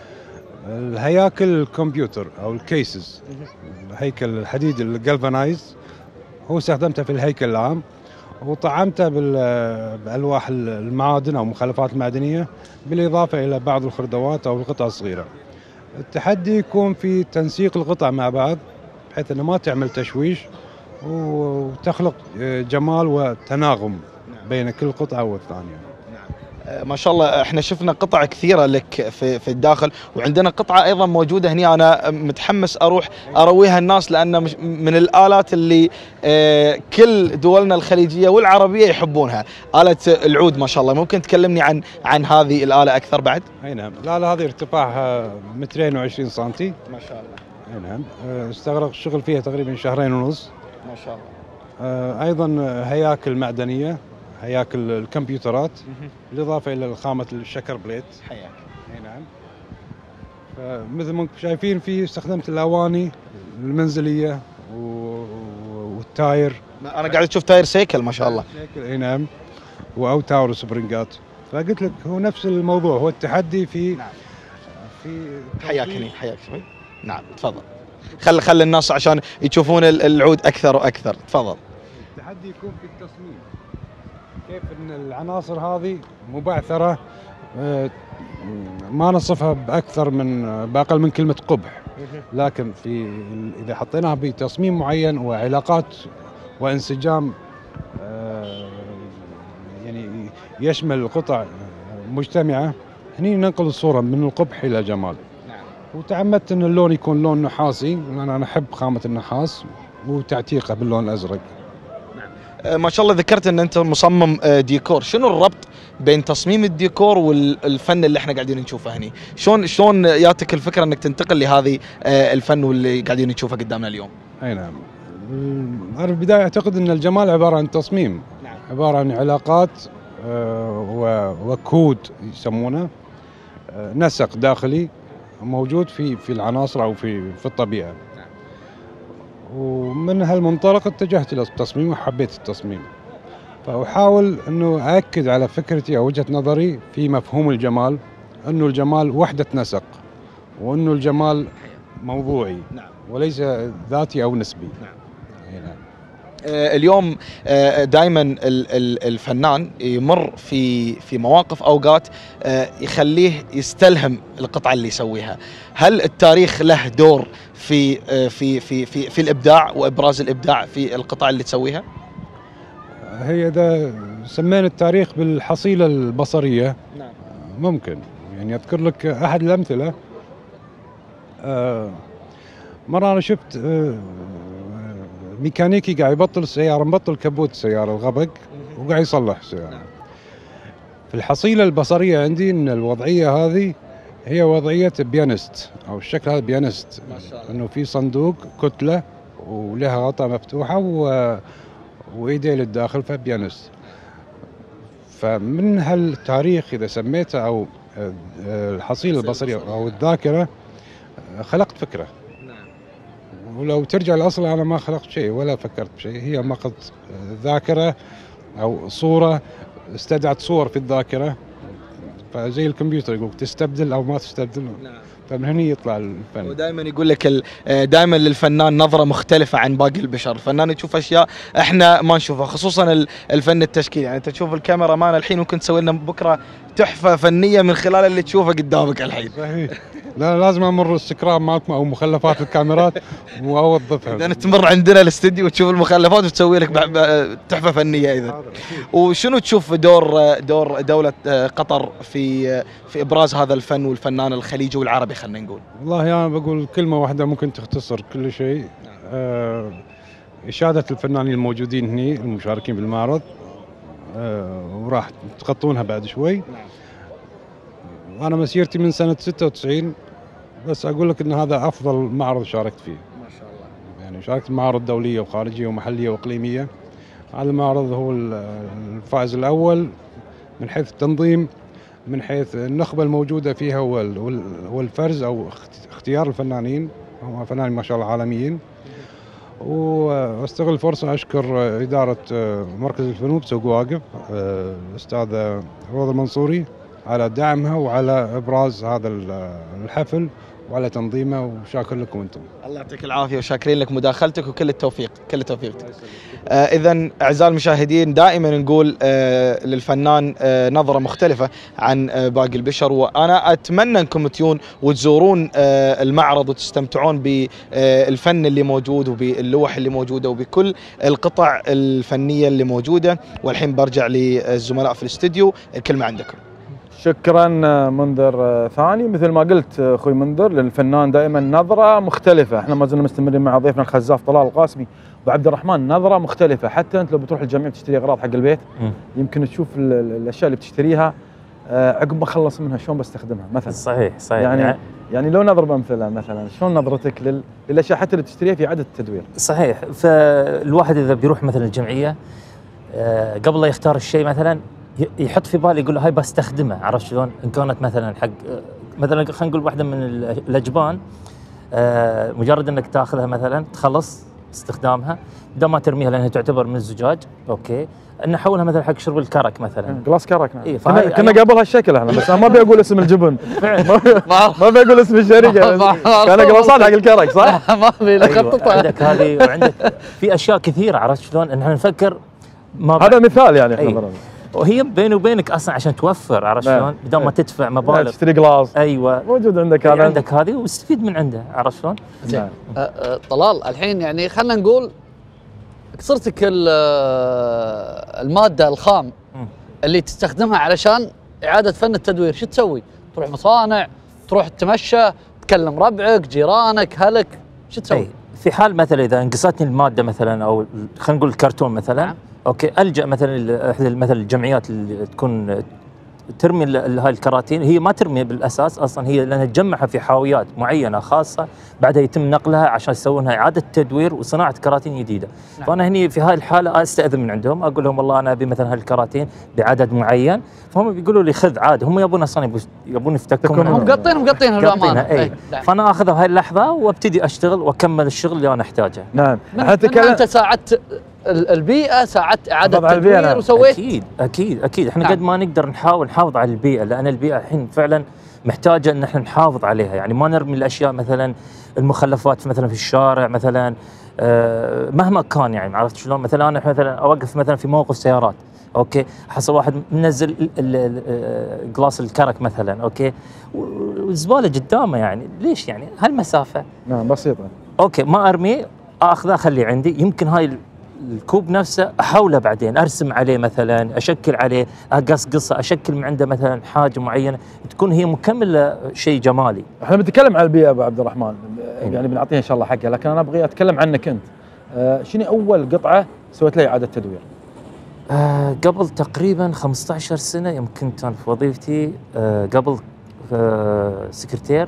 الهياكل الكمبيوتر او الكيسز، هيكل الحديد الجالفانايز، هو استخدمته في الهيكل العام، وطعمته بالالواح المعادن او مخلفات المعدنيه، بالاضافه الى بعض الخردوات او القطع الصغيره. التحدي يكون في تنسيق القطع مع بعض بحيث انه ما تعمل تشويش وتخلق جمال وتناغم بين كل قطعه والثانيه. ما شاء الله. احنا شفنا قطع كثيرة لك في الداخل، وعندنا قطعة ايضا موجودة هنا. انا متحمس اروح ارويها الناس، لان من الآلات اللي كل دولنا الخليجية والعربية يحبونها، آلة العود. ما شاء الله. ممكن تكلمني عن هذه الآلة اكثر بعد؟ اي نعم. الآلة هذه ارتفاعها 220 سنتي. ما شاء الله. اي نعم. استغرق الشغل فيها تقريبا 2.5 شهر. ما شاء الله. ايضا هياكل معدنية، هياكل الكمبيوترات، بالإضافة إلى الخامة الشكر بليت. حياك. اي نعم. فمثل ما انتم شايفين في استخدمت الأواني المنزلية والتاير. أنا قاعد أشوف تاير سيكل ما شاء الله. سيكل اي نعم. وأوتار وسبرنجات. فقلت لك هو نفس الموضوع، هو التحدي في نعم. في حياك هني، حياك شوي. نعم تفضل. خل الناس عشان يشوفون العود أكثر وأكثر. تفضل. التحدي يكون في التصميم، كيف ان العناصر هذه مبعثرة ما نصفها باقل من كلمه قبح، لكن اذا حطيناها بتصميم معين وعلاقات وانسجام يعني يشمل القطع مجتمعه، هني ننقل الصوره من القبح الى جمال. وتعمدت ان اللون يكون لون نحاسي، لان انا احب خامه النحاس وتعتيقه باللون الازرق. ما شاء الله ذكرت ان انت مصمم ديكور، شنو الربط بين تصميم الديكور والفن اللي احنا قاعدين نشوفه هني؟ شلون جاتك الفكره انك تنتقل لهذه الفن واللي قاعدين نشوفه قدامنا اليوم؟ اي نعم. انا في البدايه اعتقد ان الجمال عباره عن تصميم، عباره عن علاقات وكود يسمونه، نسق داخلي موجود في العناصر او في الطبيعه. ومن هالمنطلق اتجهت الى التصميم وحبيت التصميم، فاحاول انه اكد على فكرتي او وجهه نظري في مفهوم الجمال، انه الجمال وحده نسق، وانه الجمال موضوعي وليس ذاتي او نسبي. اليوم دائما الفنان يمر في مواقف اوقات يخليه يستلهم القطعه اللي يسويها. هل التاريخ له دور في الابداع وابراز الابداع في القطع اللي تسويها؟ هي اذا سمينا التاريخ بالحصيله البصريه ممكن، يعني اذكر لك احد الامثله. مره انا شفت ميكانيكي قاعد يبطل السياره، مبطل كبوت السياره الغبق وقاعد يصلح السياره. في الحصيله البصريه عندي ان الوضعيه هذه هي وضعيه بيانست، او الشكل هذا بيانست، انه في صندوق كتله ولها غطاء مفتوحه وايديه للداخل، فبيانست. فمن هالتاريخ اذا سميته او الحصيله البصريه او الذاكره خلقت فكره. ولو ترجع لأصل أنا ما خلقت شيء ولا فكرت بشيء، هي فقط ذاكرة أو صورة استدعت صور في الذاكرة، فزي الكمبيوتر يقول تستبدل أو ما تستبدل. فمن هنا يطلع الفن. ودائما يقول لك دائما للفنان نظرة مختلفة عن باقي البشر، الفنان يشوف أشياء احنا ما نشوفها، خصوصا الفن التشكيلي. يعني انت تشوف الكاميرا مان الحين ممكن تسوي لنا بكرة تحفة فنية من خلال اللي تشوفه قدامك الحين. صحيح. لا لازم امر استكرام مالكم او مخلفات الكاميرات واوظفها. اذا تمر عندنا الاستديو وتشوف المخلفات وتسوي لك تحفه فنيه اذا. وشنو تشوف دور دوله قطر في ابراز هذا الفن والفنان الخليجي والعربي خلينا نقول؟ والله انا بقول كلمه واحده ممكن تختصر كل شيء. اشاده الفنانين الموجودين هني المشاركين بالمعرض، وراح تغطونها بعد شوي. أنا مسيرتي من سنة 96، بس أقول لك أن هذا أفضل معرض شاركت فيه. ما شاء الله. يعني شاركت معارض دولية وخارجية ومحلية وإقليمية. هذا المعرض هو الفائز الأول من حيث التنظيم، من حيث النخبة الموجودة فيها والفرز أو اختيار الفنانين، هم فنانين ما شاء الله عالميين. واستغل الفرصة أشكر إدارة مركز الفنون بسوق واقف الأستاذة روضة المنصوري على دعمها وعلى إبراز هذا الحفل وعلى تنظيمه، وشاكر لكم أنتم. الله يعطيك العافية وشاكرين لك مداخلتك وكل التوفيق، كل التوفيق. إذن أعزائي المشاهدين دائما نقول للفنان نظرة مختلفة عن باقي البشر، وأنا أتمنى أنكم تجون وتزورون المعرض وتستمتعون بالفن اللي موجود وباللوح اللي موجودة وبكل القطع الفنية اللي موجودة. والحين برجع للزملاء في الاستديو، الكلمة عندكم. شكرا منذر ثاني. مثل ما قلت اخوي منذر، للفنان دائما نظره مختلفه. احنا ما زلنا مستمرين مع ضيفنا الخزاف طلال القاسمي وعبد الرحمن. نظره مختلفه، حتى انت لو بتروح الجمعيه بتشتري اغراض حق البيت يمكن تشوف الاشياء اللي بتشتريها عقب ما خلص منها شلون بستخدمها مثلا. صحيح يعني لو نضرب امثله، مثلا شلون نظرتك للاشياء حتى اللي بتشتريها في اعاده التدوير؟ صحيح. فالواحد اذا بيروح مثلا الجمعيه قبل لا يختار الشيء مثلا يحط في باله، يقول هاي بستخدمه، عرفت شلون؟ ان كانت مثلا حق مثلا خلينا نقول واحده من الاجبان، مجرد انك تاخذها مثلا تخلص استخدامها بدل ما ترميها لانها تعتبر من الزجاج، اوكي، نحولها مثلا حق شرب الكرك مثلا، جلاس كرك. نعم. إيه كنا قبل هالشكل احنا، بس انا ما ابي اقول اسم الجبن ما ابي اقول اسم الشركه، كان جلاسات حق الكرك صح؟ ما ابي نخططها. عندك هذه وعندك في اشياء كثيره، عرفت شلون؟ ان احنا نفكر هذا مثال يعني احنا وهي بيني وبينك اصلا عشان توفر، عرفت شلون؟ بدل ما تدفع مبالغ تشتري جلاس. ايوه موجود عندك هذا، عندك هذه واستفيد من عنده، عرفت شلون؟ زين. طلال الحين يعني خلينا نقول كسرتك الماده الخام اللي تستخدمها علشان اعاده فن التدوير، شو تسوي؟ تروح مصانع، تروح تتمشى، تكلم ربعك، جيرانك، هلك، شو تسوي؟ في حال مثلا اذا انقصتني الماده مثلا، او خلينا نقول الكرتون مثلا، نعم. اوكي، الجا مثلا لاحدى مثلا الجمعيات اللي تكون ترمي هاي الكراتين. هي ما ترمي بالاساس اصلا، هي لانها تجمعها في حاويات معينه خاصه، بعدها يتم نقلها عشان يسوونها اعاده تدوير وصناعه كراتين جديده. نعم. فانا هني في هاي الحاله استاذن من عندهم، اقول لهم والله انا ابي مثلا هاي الكراتين بعدد معين، فهم بيقولوا لي خذ عادي. هم يبون اصلا يبون يفتكون هم مقطين الامانه. فانا اخذها بهاي اللحظه وابتدي اشتغل واكمل الشغل اللي انا احتاجه. نعم. انت ساعدت البيئه، ساعدت اعاده تدوير وسويت. اكيد احنا قد ما نقدر نحاول نحافظ على البيئه، لان البيئه الحين فعلا محتاجه ان احنا نحافظ عليها. يعني ما نرمي الاشياء مثلا المخلفات مثلا في الشارع مثلا، مهما كان، يعني عرفت شلون؟ مثلا انا مثلا اوقف مثلا في موقف سيارات، اوكي، حصل واحد منزل قلاص الكرك مثلا، اوكي، والزباله قدامه، يعني ليش؟ يعني هالمسافه. نعم بسيطه. اوكي، ما ارميه، اخذه اخليه عندي. يمكن هاي الكوب نفسه احوله بعدين، ارسم عليه مثلا، اشكل عليه، اقصقصه، اشكل من عنده مثلا حاجه معينه تكون هي مكمله شيء جمالي. احنا بنتكلم عن البيئه ابو عبد الرحمن، يعني بنعطيها ان شاء الله حقها، لكن انا ابغى اتكلم عنك انت. شنو اول قطعه سويت لها اعاده تدوير؟ قبل تقريبا 15 سنه يمكن كان في وظيفتي، قبل سكرتير،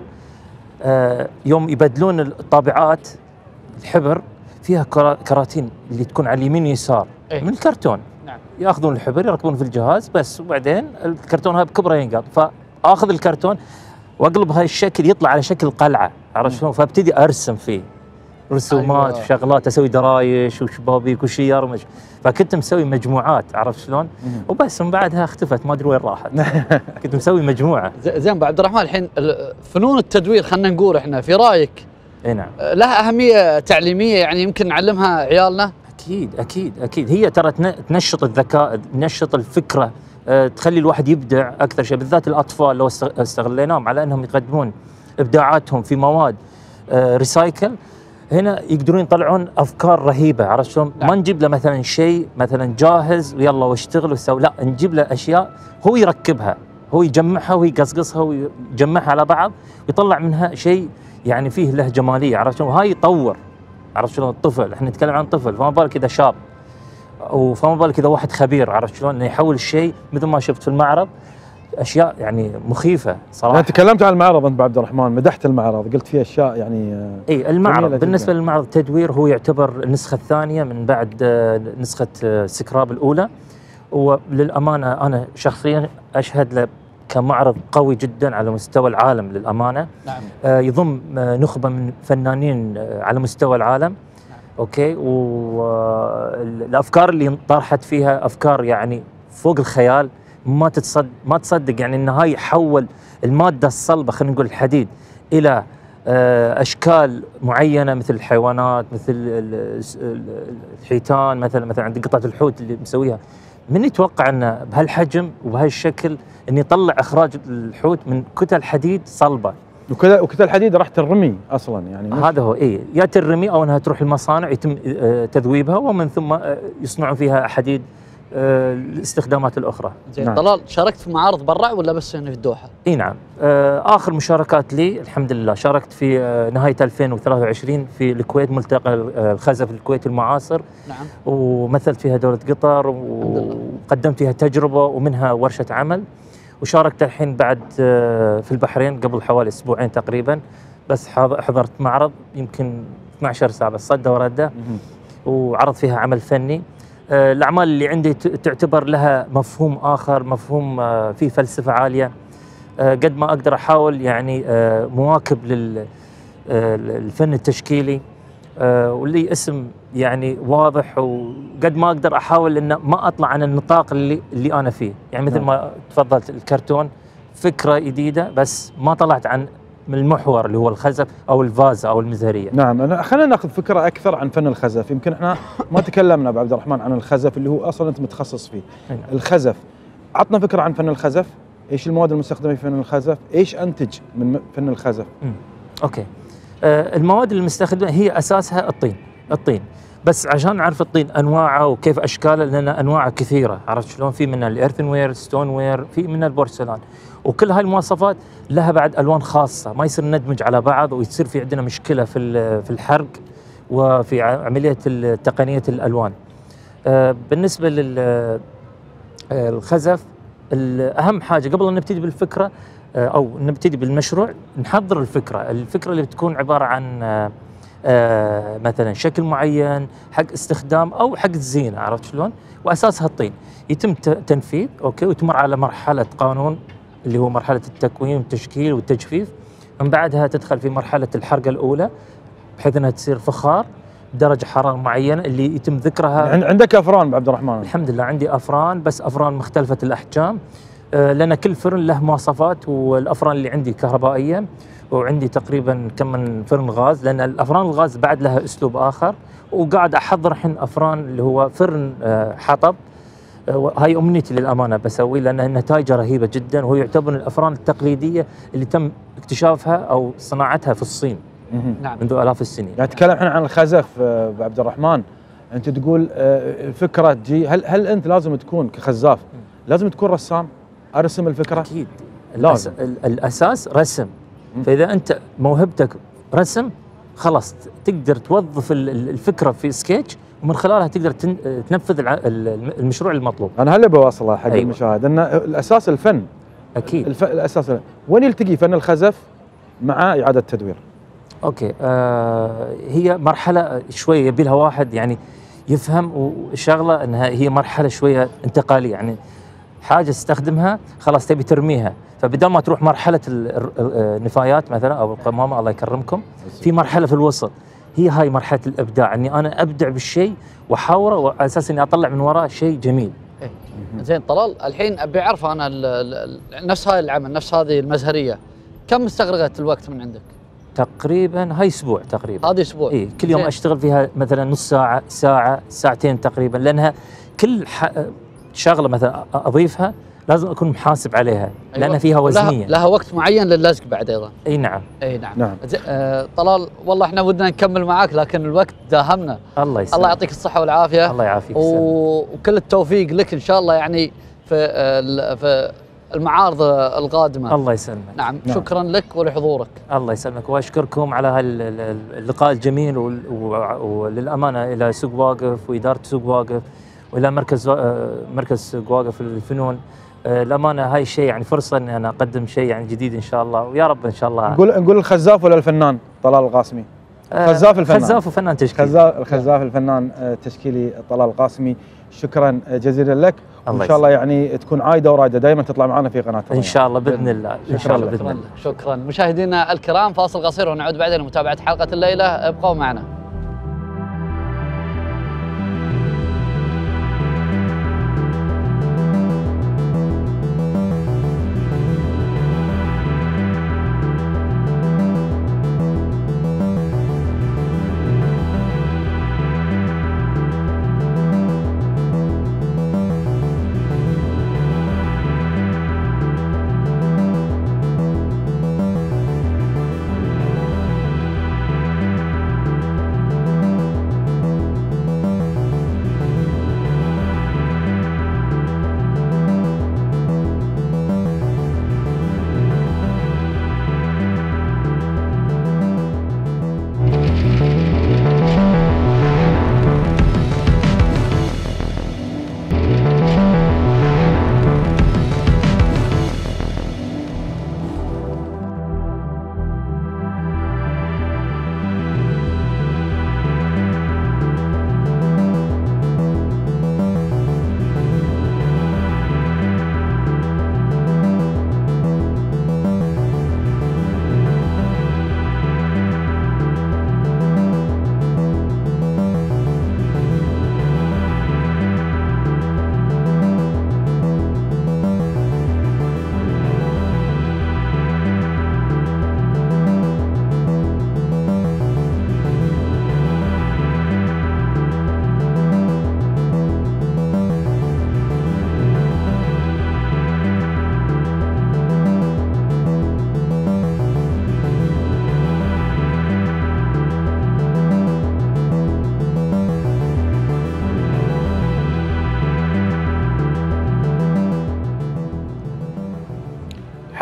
يوم يبدلون الطابعات الحبر فيها كراتين اللي تكون على اليمين يسار من الكرتون. نعم. ياخذون الحبر يركبون في الجهاز بس، وبعدين الكرتون هذا بكبره ينقط. فاخذ الكرتون واقلب هاي الشكل يطلع على شكل قلعه، عرفت شلون؟ فابتدي ارسم فيه رسومات. أيوة. وشغلات، اسوي درايش وشبابيك وشيار فكنت مسوي مجموعات، عرفت شلون؟ وبس من بعدها اختفت، ما ادري وين راحت. كنت مسوي مجموعه. زين ابو عبد الرحمن، الحين فنون التدوير خلينا نقول احنا في رايك اي نعم لها اهميه تعليميه، يعني يمكن نعلمها عيالنا؟ اكيد هي ترى تنشط الذكاء، تنشط الفكره، تخلي الواحد يبدع اكثر شيء، بالذات الاطفال لو استغليناهم على انهم يقدمون ابداعاتهم في مواد ريسايكل، هنا يقدرون يطلعون افكار رهيبه، عرفت شلون؟ ما نجيب له مثلا شيء مثلا جاهز ويلا واشتغل وسوي، لا، نجيب له اشياء هو يركبها، هو يجمعها ويقصقصها ويجمعها على بعض ويطلع منها شيء يعني فيه له جماليه، عرفت شلون؟ وهاي يطور، عرفت شلون؟ الطفل، احنا نتكلم عن طفل، فما بالك اذا شاب، وفما بالك اذا واحد خبير، عرفت شلون؟ انه يحول الشيء مثل ما شفت في المعرض اشياء يعني مخيفه صراحه. انت تكلمت عن المعرض، انت ابو عبد الرحمن مدحت المعرض، قلت فيه اشياء يعني اي المعرض بالنسبه للمعرض التدوير هو يعتبر النسخه الثانيه من بعد نسخه سكراب الاولى، وللامانه انا شخصيا اشهد له كمعرض قوي جدا على مستوى العالم للامانه. نعم. يضم نخبه من فنانين على مستوى العالم. نعم. اوكي، والافكار اللي طرحت فيها افكار يعني فوق الخيال، ما تصدق يعني ان هاي حول الماده الصلبه، خلينا نقول الحديد، الى اشكال معينه مثل الحيوانات، مثل الحيتان، مثلا عندك قطعه الحوت اللي مسويها. من يتوقع انه بهالحجم وبهالشكل ان يطلع اخراج الحوت من كتل حديد صلبه، وكتل حديد راح ترمي اصلا، يعني هذا هو. يا ترمي او انها تروح المصانع يتم تذويبها ومن ثم يصنعون فيها حديد الاستخدامات الاخرى. زين. نعم. طلال، شاركت في معارض برا ولا بس هنا في الدوحه؟ اي نعم، اخر مشاركات لي الحمد لله شاركت في نهايه 2023 في الكويت، ملتقى الخزف الكويتي المعاصر. نعم. ومثلت فيها دوله قطر وقدمت فيها تجربه ومنها ورشه عمل. وشاركت الحين بعد في البحرين قبل حوالي اسبوعين تقريبا، بس حضرت معرض يمكن 12 ساعه بس، صده ورده، وعرض فيها عمل فني. الأعمال اللي عندي تعتبر لها مفهوم آخر، مفهوم فيه فلسفة عالية، قد ما أقدر أحاول يعني مواكب للفن التشكيلي، واللي اسم يعني واضح، وقد ما أقدر أحاول أن ما أطلع عن النطاق اللي أنا فيه. يعني مثل ما تفضلت الكرتون فكرة جديدة، بس ما طلعت عن من المحور اللي هو الخزف او الفازه او المزهريه. نعم، خلينا ناخذ فكره اكثر عن فن الخزف. يمكن احنا ما تكلمنا ابو عبد الرحمن عن الخزف اللي هو اصلا انت متخصص فيه. الخزف عطنا فكره عن فن الخزف، ايش المواد المستخدمه في فن الخزف؟ ايش انتج من فن الخزف؟ اوكي. المواد المستخدمه هي اساسها الطين، بس عشان نعرف الطين انواعه وكيف اشكاله، لان انواعه كثيره، عرفت شلون؟ في منها الايرثن وير، ستون وير، في منها البورسلان، وكل هاي المواصفات لها بعد الوان خاصه، ما يصير ندمج على بعض ويصير في عندنا مشكله في الحرق وفي عمليه تقنيه الالوان. بالنسبه للخزف، اهم حاجه قبل ان نبتدي بالفكره او نبتدي بالمشروع نحضر الفكره اللي بتكون عباره عن مثلا شكل معين حق استخدام او حق الزينه، عرفت شلون؟ واساسها الطين، يتم تنفيذ اوكي، وتمر على مرحله قانون اللي هو مرحله التكوين والتشكيل والتجفيف، من بعدها تدخل في مرحله الحرقه الاولى بحيث انها تصير فخار درجه حراره معينه اللي يتم ذكرها. عندك افران عبد الرحمن؟ الحمد لله عندي افران، بس افران مختلفه الاحجام، لان كل فرن له مواصفات، والافران اللي عندي كهربائيه، وعندي تقريبا كم من فرن غاز، لان الافران الغاز بعد لها اسلوب اخر، وقاعد احضر الحين افران اللي هو فرن حطب. هاي امنيتي للامانه بسوي، لان نتائجه رهيبه جدا، وهو يعتبر من الافران التقليديه اللي تم اكتشافها او صناعتها في الصين نعم منذ الاف السنين. يعني تتكلم احنا عن الخزف عبد الرحمن، انت تقول الفكره تجي، هل انت لازم تكون كخزاف لازم تكون رسام؟ ارسم الفكره؟ اكيد لازم. الاساس رسم، فاذا انت موهبتك رسم خلاص تقدر توظف الفكره في سكتش، ومن خلالها تقدر تنفذ المشروع المطلوب. انا هلا بوصلها حق أيوة. المشاهد ان الاساس الفن. اكيد الاساس وين يلتقي فن الخزف مع اعاده التدوير؟ اوكي. هي مرحله شويه يبي لها واحد يعني يفهم، وشغله انها هي مرحله شويه انتقاليه، يعني حاجه تستخدمها خلاص تبي ترميها، فبدل ما تروح مرحله النفايات مثلا او القمامه الله يكرمكم، في مرحله في الوسط، هي هاي مرحله الابداع، اني انا ابدع بالشيء واحاوره وعلى اساس اني اطلع من وراه شيء جميل. زين طلال، الحين ابي اعرف انا نفس هاي العمل، نفس هذه المزهريه، كم استغرقت الوقت من عندك؟ تقريبا هاي اسبوع تقريبا. هذه اسبوع؟ اي كل يوم اشتغل فيها مثلا نص ساعه، ساعه، ساعتين تقريبا، لانها كل شغله مثلا اضيفها لازم اكون محاسب عليها، أيوة. لان فيها وزنيه، لها وقت معين للزق بعد ايضا. اي نعم. اي نعم. طلال والله احنا ودنا نكمل معاك لكن الوقت داهمنا. الله يسلمك. الله يعطيك الصحه والعافيه. الله يعافيك. وكل التوفيق لك ان شاء الله يعني في المعارض القادمه. الله يسلمك. نعم. شكرا لك ولحضورك. الله يسلمك، واشكركم على اللقاء الجميل، وللامانه الى سوق واقف واداره سوق واقف والى مركز سوق واقف للفنون. الامانه هاي الشيء يعني فرصه اني انا اقدم شيء يعني جديد ان شاء الله، ويا رب ان شاء الله. نقول الخزاف ولا الفنان طلال القاسمي؟ خزاف الفنان. خزاف وفنان تشكيلي. الخزاف الفنان التشكيلي طلال القاسمي، شكرا جزيلا لك، وان شاء الله يعني تكون عايده ورايده دائما تطلع معنا في قناه ان شاء الله باذن الله. ان شاء الله باذن الله. شكرا مشاهدينا الكرام، فاصل قصير ونعود بعدين لمتابعه حلقه الليله، ابقوا معنا.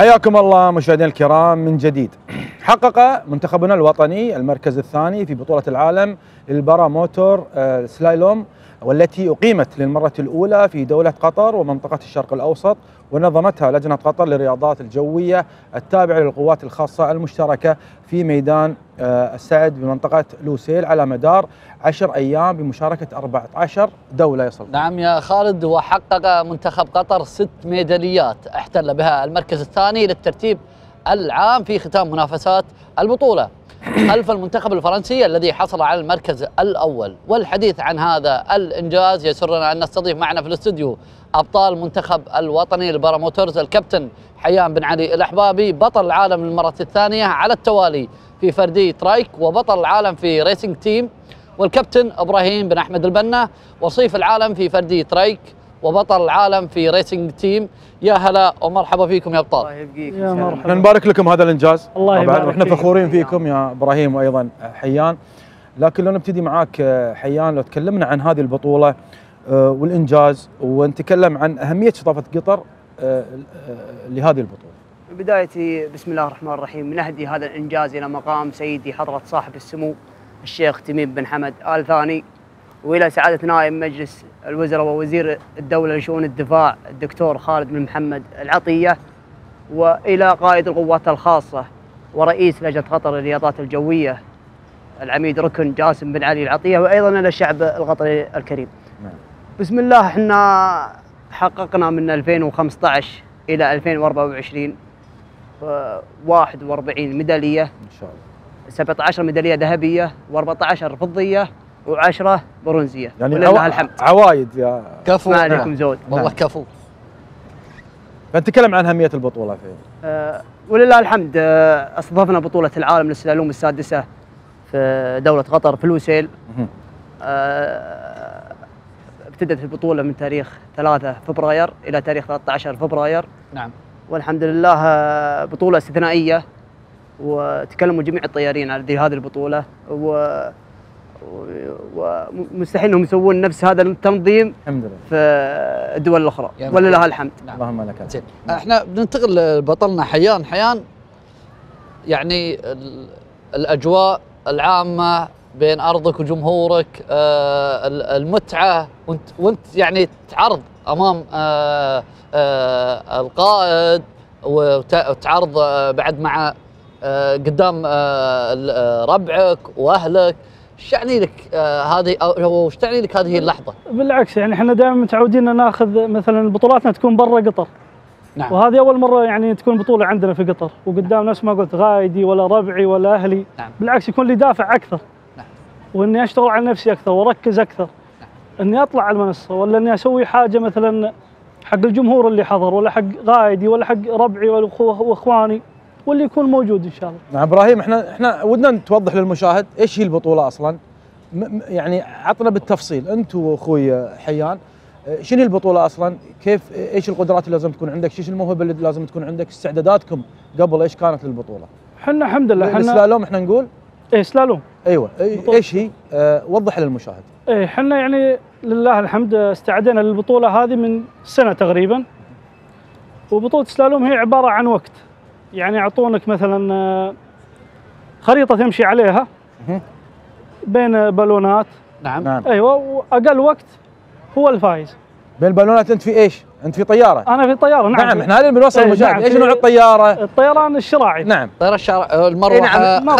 حياكم الله مشاهدينا الكرام من جديد. حقق منتخبنا الوطني المركز الثاني في بطولة العالم للبارا موتور سلايلوم، والتي أقيمت للمرة الأولى في دولة قطر ومنطقة الشرق الأوسط، ونظمتها لجنة قطر للرياضات الجوية التابعة للقوات الخاصة المشتركة في ميدان السعد بمنطقة لوسيل على مدار 10 أيام بمشاركة 14 دولة. يصل. نعم يا خالد، وحقق منتخب قطر 6 ميداليات احتل بها المركز الثاني للترتيب العام في ختام منافسات البطولة، خلف المنتخب الفرنسي الذي حصل على المركز الأول. والحديث عن هذا الإنجاز يسرنا أن نستضيف معنا في الاستوديو أبطال المنتخب الوطني للباراموتورز، الكابتن حيان بن علي الأحبابي، بطل العالم للمرة الثانية على التوالي في فردي ترايك، وبطل العالم في ريسنج تيم، والكابتن إبراهيم بن أحمد البنا، وصيف العالم في فردي ترايك وبطل العالم في ريسنج تيم. يا هلا ومرحبا فيكم يا ابطال. الله يبقيك. يا مرحبا. احنا نبارك لكم هذا الانجاز. الله يبارك واحنا فخورين فيكم يا ابراهيم وايضا حيان. لكن لو نبتدي معاك حيان، لو تكلمنا عن هذه البطوله والانجاز، ونتكلم عن اهميه استضافه قطر لهذه البطوله. بدايتي بسم الله الرحمن الرحيم، نهدي هذا الانجاز الى مقام سيدي حضره صاحب السمو الشيخ تميم بن حمد آل ثاني، والى سعاده نائب مجلس الوزراء ووزير الدوله لشؤون الدفاع الدكتور خالد بن محمد العطيه، والى قائد القوات الخاصه ورئيس لجنه قطر للرياضات الجويه العميد ركن جاسم بن علي العطيه، وايضا الى الشعب القطري الكريم. بسم الله، احنا حققنا من 2015 الى 2024 41 ميداليه ان شاء الله، 17 ميداليه ذهبيه و14 فضيه و10 برونزيه، يعني ولله الحمد. عوايد يا كفو. ما عليكم زود والله كفو. فنتكلم عن اهميه البطوله فين. ولله الحمد، استضفنا بطوله العالم للسلالوم السادسه في دوله قطر في لوسيل. ابتدت البطوله من تاريخ 3 فبراير الى تاريخ 13 فبراير. نعم. والحمد لله بطوله استثنائيه، وتكلموا جميع الطيارين على هذه البطوله، ومستحيل انهم يسوون نفس هذا التنظيم الحمد لله في الدول الاخرى، ولله الحمد. نعم. اللهم لك الحمد. احنا بننتقل لبطلنا حيان، يعني الاجواء العامه بين ارضك وجمهورك، المتعه وانت يعني تعرض امام القائد، وتعرض بعد مع قدام ربعك واهلك. ايش يعني لك هذه، او ايش تعني لك هذه اللحظه؟ بالعكس، يعني احنا دائما متعودين ناخذ مثلا بطولاتنا تكون برا قطر. نعم. وهذه اول مره يعني تكون بطوله عندنا في قطر، وقدام ناس ما قلت غايدي ولا ربعي ولا اهلي. نعم. بالعكس يكون لي دافع اكثر. نعم. واني اشتغل على نفسي اكثر واركز اكثر. نعم. اني اطلع على المنصه، ولا اني اسوي حاجه مثلا حق الجمهور اللي حضر، ولا حق غايدي، ولا حق ربعي واخواني، واللي يكون موجود ان شاء الله. نعم ابراهيم، احنا ودنا توضح للمشاهد ايش هي البطوله اصلا. يعني عطنا بالتفصيل انت واخوي حيان، شنو البطوله اصلا؟ كيف، ايش القدرات اللي لازم تكون عندك؟ ايش الموهبه اللي لازم تكون عندك؟ استعداداتكم قبل ايش كانت للبطوله؟ احنا الحمد لله السلالوم احنا نقول؟ ايه سلالوم. ايوه، ايش هي؟ وضح للمشاهد. ايه احنا يعني لله الحمد استعدينا للبطوله هذه من سنه تقريبا. وبطوله السلالوم هي عباره عن وقت، يعني يعطونك مثلا خريطه تمشي عليها بين بالونات. نعم. ايوه، واقل وقت هو الفايز. بين البالونات انت في ايش؟ انت في طياره؟ انا في طياره. نعم. نعم، احنا هذا اللي بنوصل المشاهد. نعم. ايش نوع الطياره؟ الطيران الشراعي. نعم. الطياره الشراعي، المروحه.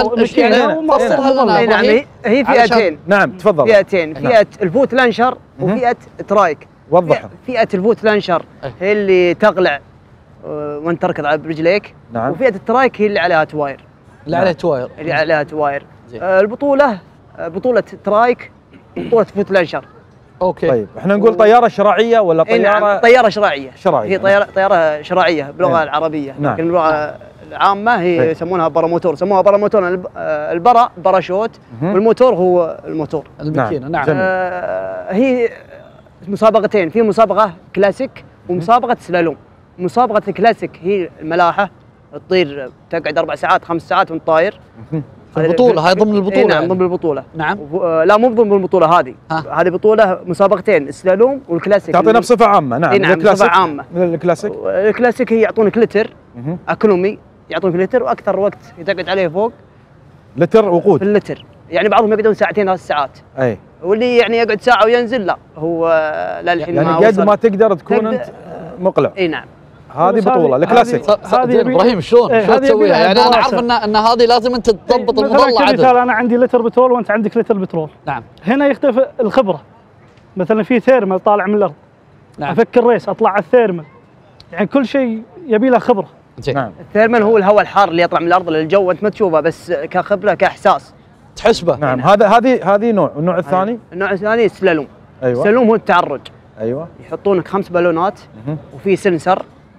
نعم. هي فئتين. نعم تفضل. فئتين، فئه الفوت لانشر وفئه ترايك. وضحها. فئه الفوت لانشر هي اللي تقلع وانت تركض على برجليك. نعم. وفئه الترايك هي اللي عليها تواير. اللي عليها تواير. البطوله بطوله ترايك، بطوله فوت لانشر. اوكي. طيب احنا نقول طياره شراعيه ولا طياره؟ نعم، طياره شراعيه. شراعيه. هي طياره شراعيه باللغه العربيه. نعم. لكن باللغه العامه هي يسمونها براموتور. سموها براموتور. البرا باراشوت، والموتور هو الموتور. الماكينه. نعم. هي مسابقتين، في مسابقه كلاسيك ومسابقه سلالوم. مسابقه الكلاسيك هي الملاحه، تطير تقعد 4 ساعات 5 ساعات وانت طاير. البطوله هاي ضمن البطوله. نعم ضمن البطوله. نعم. لا مو ضمن البطوله هذه. هذه بطوله مسابقتين، السلالوم والكلاسيك. تعطينا بصفه عامه. نعم. نعم بصفه عامه. الكلاسيك. الكلاسيك هي يعطونك لتر اكونومي يعطونك لتر، واكثر وقت تقعد عليه فوق لتر وقود في اللتر. يعني بعضهم يقعدون ساعتين 3 ساعات، اي واللي يعني يقعد ساعه وينزل لا هو للحين يعني ما قد وصل. ما تقدر تكون انت مقلع. اي نعم. هذه بطوله الكلاسيك. هذه ابراهيم شلون تسويها؟ يعني انا اعرف ان هذه لازم انت تضبط المظله عدل. مثلا انا عندي لتر بترول وانت عندك لتر بترول. نعم. هنا يختلف الخبره. مثلا في ثيرمال طالع من الارض. نعم. افك الريس اطلع على الثيرمال. يعني كل شيء يبي له خبره. نعم. الثيرمال هو الهواء الحار اللي يطلع من الارض للجو، انت ما تشوفه بس كخبره كاحساس تحسبه. نعم. هذه نوع. النوع الثاني؟ النوع الثاني السلالوم. ايوه. السلالوم هو التعرج. ايوه. يحطونك 5 بالونات وفي سنسر.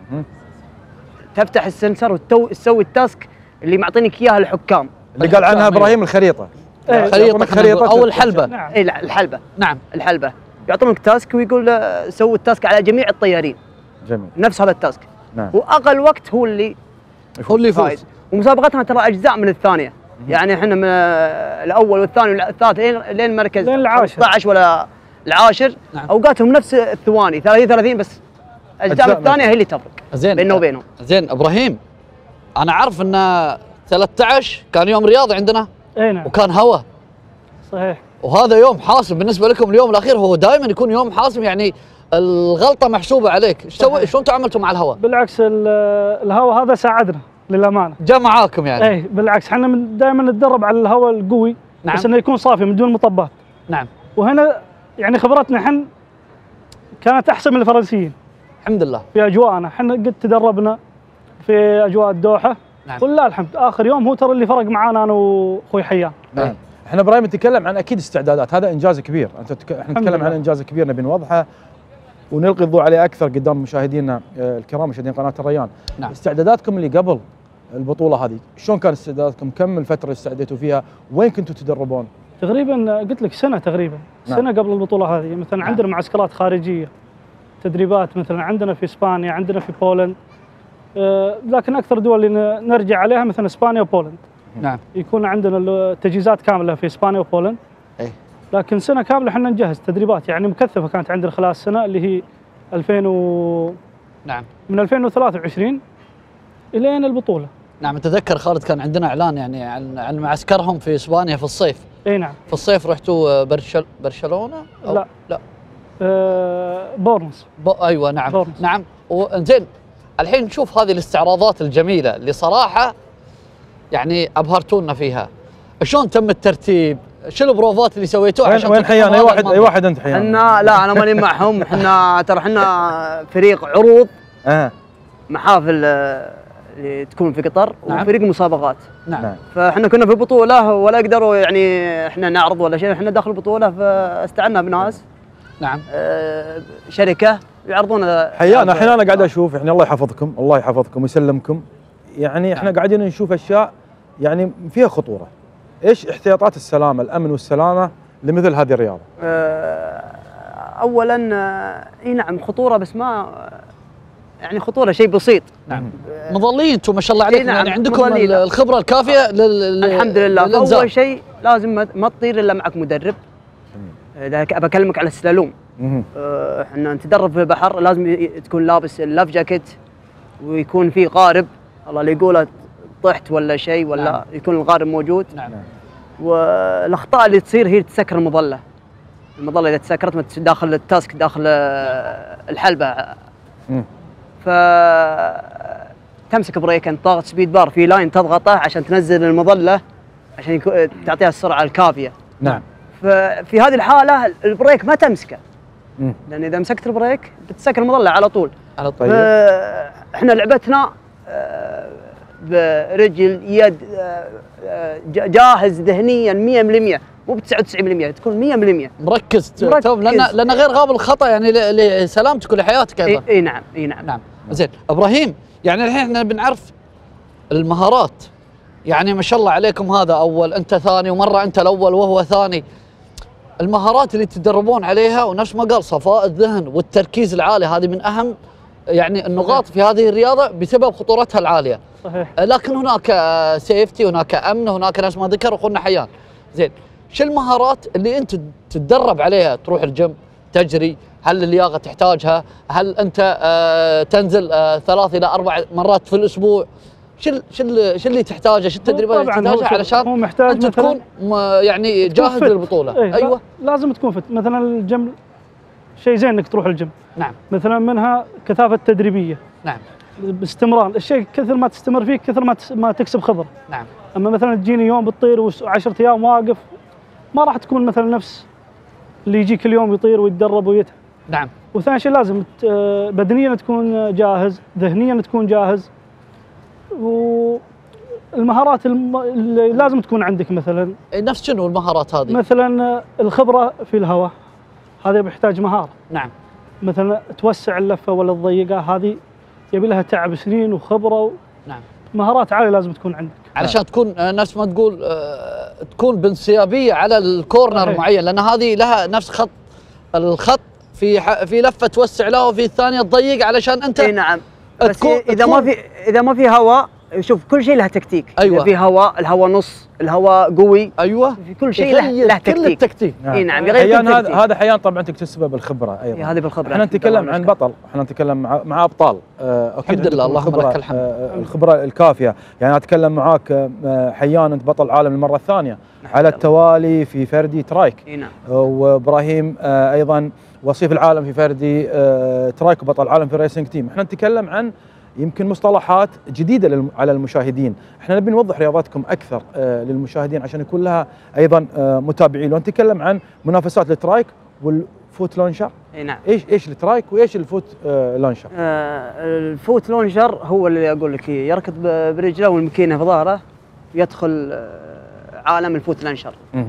تفتح السنسر وتسوي التاسك اللي معطينك اياها الحكام اللي قال عنها ابراهيم الخريطه. خريطه او الحلبه. نعم. اي لا الحلبه. نعم. الحلبه يعطونك تاسك ويقول سوي التاسك على جميع الطيارين. جميل. نفس هذا التاسك. نعم. واقل وقت هو اللي يفوز. ومسابقتنا ترى اجزاء من الثانيه. يعني احنا من الاول والثاني والثالث لين المركز 15 ولا العاشر. نعم. اوقاتهم نفس الثواني 30 بس اجزاء من الثانيه هي اللي تفرق بيننا وبينهم. زين ابراهيم، انا عارف ان 13 كان يوم رياضي عندنا. اي نعم. وكان هوا. صحيح. وهذا يوم حاسم بالنسبه لكم. اليوم الاخير هو دائما يكون يوم حاسم، يعني الغلطه محسوبه عليك. ايش سوي؟ شلون تعاملتوا مع الهواء؟ بالعكس الهواء هذا ساعدنا للامانه. جاء معاكم يعني؟ اي بالعكس، احنا دائما نتدرب على الهواء القوي. نعم. بس انه يكون صافي من دون مطبات. نعم. وهنا يعني خبرتنا احنا كانت احسن من الفرنسيين. الحمد لله. في اجواءنا احنا قد تدربنا في اجواء الدوحه. نعم. ولله الحمد اخر يوم هو ترى اللي فرق معانا انا واخوي حيان. نعم. احنا ابراهيم نتكلم عن اكيد استعدادات، هذا انجاز كبير. احنا نتكلم عن انجاز كبير نبي نوضحه ونلقي الضوء عليه اكثر قدام مشاهدينا الكرام، مشاهدين قناه الريان. نعم. استعداداتكم اللي قبل البطوله هذه، شلون كانت استعداداتكم؟ كم الفتره اللي استعديتوا فيها؟ وين كنتوا تدربون؟ تقريبا قلت لك سنه تقريبا. نعم. سنه قبل البطوله هذه مثلا. نعم. عندنا معسكرات خارجيه، تدريبات مثلا عندنا في اسبانيا، عندنا في بولند. لكن اكثر دول اللي نرجع عليها مثلا اسبانيا وبولند. نعم. يكون عندنا التجهيزات كامله في اسبانيا وبولند. اي. لكن سنه كامله احنا نجهز تدريبات يعني مكثفه كانت عندنا خلال السنه اللي هي 2000 نعم. من 2023 الين البطوله. نعم. اتذكر خالد كان عندنا اعلان يعني عن معسكرهم في اسبانيا في الصيف. اي نعم. في الصيف رحتوا برشلونه؟ لا بورنس. ايوه نعم. بورنس. نعم. وزين الحين نشوف هذه الاستعراضات الجميله اللي صراحه يعني ابهرتونا فيها. شلون تم الترتيب؟ شو البروفات اللي سويتوها عشان وين حيان؟ اي واحد انت حيان؟ احنا لا انا ماني معهم. احنا ترى احنا فريق عروض محافل اللي تكون في قطر. نعم. وفريق مسابقات. نعم. فاحنا كنا في بطوله ولا قدروا يعني احنا نعرض ولا شيء. احنا داخل البطوله فاستعنا بناس. نعم. شركه يعرضون. حيان الحين انا قاعد اشوف يعني الله يحفظكم، الله يحفظكم ويسلمكم. يعني احنا قاعدين نشوف اشياء يعني فيها خطوره. ايش احتياطات السلامه، الامن والسلامه لمثل هذه الرياضه؟ اولا اي نعم خطوره، بس ما يعني خطوره شيء بسيط. نعم. مظلين انتم ما شاء الله عليكم. نعم. يعني عندكم الخبره الكافيه الحمد لله. اول شيء لازم ما تطير الا معك مدرب. اذا بكلمك على السلالوم، احنا نتدرب في البحر لازم تكون لابس اللاف جاكيت ويكون في قارب، الله اللي يقوله طحت ولا شيء ولا نعم. يكون القارب موجود. نعم. والاخطاء اللي تصير هي تسكر المظله. المظله اذا تسكرت داخل التاسك داخل الحلبه ف تمسك بريك، انت ضاغط سبيد بار في لاين تضغطه عشان تنزل المظله عشان تعطيها السرعه الكافيه. نعم. ففي هذه الحاله البريك ما تمسكه. لان اذا مسكت البريك بتسكر المظله على طول. على طول. احنا لعبتنا برجل يد جاهز ذهنيا 100%، مو ب 99%، تكون 100% مركز. لان غير غاب الخطا يعني لسلامتك ولحياتك ايضا. اي نعم. اي نعم. نعم. زين ابراهيم، يعني الحين احنا بنعرف المهارات. يعني ما شاء الله عليكم، هذا اول انت ثاني ومره انت الاول وهو ثاني. المهارات اللي تدربون عليها ونفس ما قال صفاء الذهن والتركيز العالي، هذه من اهم يعني النقاط في هذه الرياضه بسبب خطورتها العاليه. صحيح. لكن هناك سيفتي، هناك امن، هناك ناس ما ذكر اخونا حيان. زين، شو المهارات اللي انت تتدرب عليها؟ تروح الجيم، تجري؟ هل اللياقه تحتاجها؟ هل انت تنزل 3 إلى 4 مرات في الاسبوع؟ شو اللي تحتاجه؟ شو التدريبات اللي تحتاجها علشان هو محتاج انت تكون يعني جاهز للبطوله؟ ايوه لازم تكون فت. مثلا الجيم شيء زين انك تروح الجيم. نعم. مثلا منها كثافه تدريبيه. نعم. باستمرار، الشيء كثر ما تستمر فيه كثر ما تكسب خبره. نعم. اما مثلا تجيني يوم بتطير و10 ايام واقف، ما راح تكون مثلا نفس اللي يجي كل يوم يطير ويتدرب ويتعب. نعم. وثاني شيء لازم بدنيا تكون جاهز، ذهنيا تكون جاهز، والمهارات اللي لازم تكون عندك مثلا. نفس شنو المهارات هذه؟ مثلا الخبره في الهواء، هذا بيحتاج مهاره. نعم. مثلا توسع اللفه ولا تضيقها، هذه يبي لها تعب سنين وخبره. نعم. مهارات عاليه لازم تكون عندك علشان تكون نفس ما تقول تكون بانسيابيه على الكورنر معين، لان هذه لها نفس الخط في لفه توسع له وفي الثانيه تضيق علشان انت. اي نعم. بس اذا ما في هواء، شوف كل شيء له تكتيك. أيوة. إذا في هواء، الهواء نص، الهواء قوي. ايوه. في كل شيء له تكتيك. كل التكتيك. اي نعم. احيانا هذا احيانا طبعا تكتسبه بالخبره ايضا. هذه بالخبره. احنا نتكلم عن بطل، احنا نتكلم مع ابطال. الحمد لله، اللهم لك الحمد. الخبره الكافيه، يعني اتكلم معاك حيان انت بطل عالم المره الثانيه على التوالي في فردي ترايك. اي نعم. وابراهيم ايضا وصيف العالم في فردي ترايك وبطل عالم في الريسنج تيم. احنا نتكلم عن يمكن مصطلحات جديده على المشاهدين، احنا نبي نوضح رياضاتكم اكثر للمشاهدين عشان يكون لها ايضا متابعين. لو نتكلم عن منافسات الترايك والفوت لونشر. اي نعم. ايش الترايك وايش الفوت لونشر؟ الفوت لونشر هو اللي اقول لك يركض برجله والمكينه في ظهره، يدخل عالم الفوت لونشر.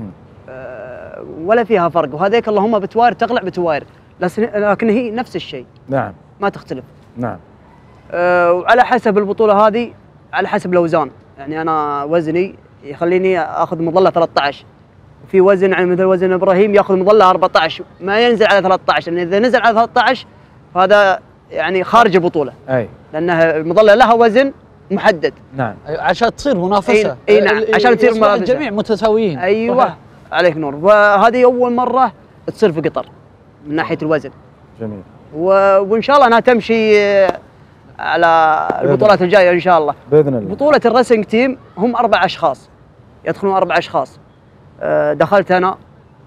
ولا فيها فرق، وهذيك اللهم بتواير تقلع بتواير، لكن هي نفس الشيء. نعم. ما تختلف. نعم. وعلى حسب البطوله هذه، على حسب الاوزان، يعني انا وزني يخليني اخذ مظله 13، وفي وزن يعني مثل وزن ابراهيم ياخذ مظله 14، ما ينزل على 13، لان اذا نزل على 13 فهذا يعني خارج البطوله. اي. لانها المظله لها وزن محدد. نعم. عشان تصير منافسه. اي نعم، عشان تصير منافسه الجميع متساويين. ايوه صحيح. عليك نور. وهذه اول مره تصير في قطر من ناحيه الوزن. جميل. وان شاء الله انها تمشي على البطولات الجايه ان شاء الله. باذن الله. بطوله الريسنج تيم هم 4 اشخاص، يدخلون 4 اشخاص. دخلت انا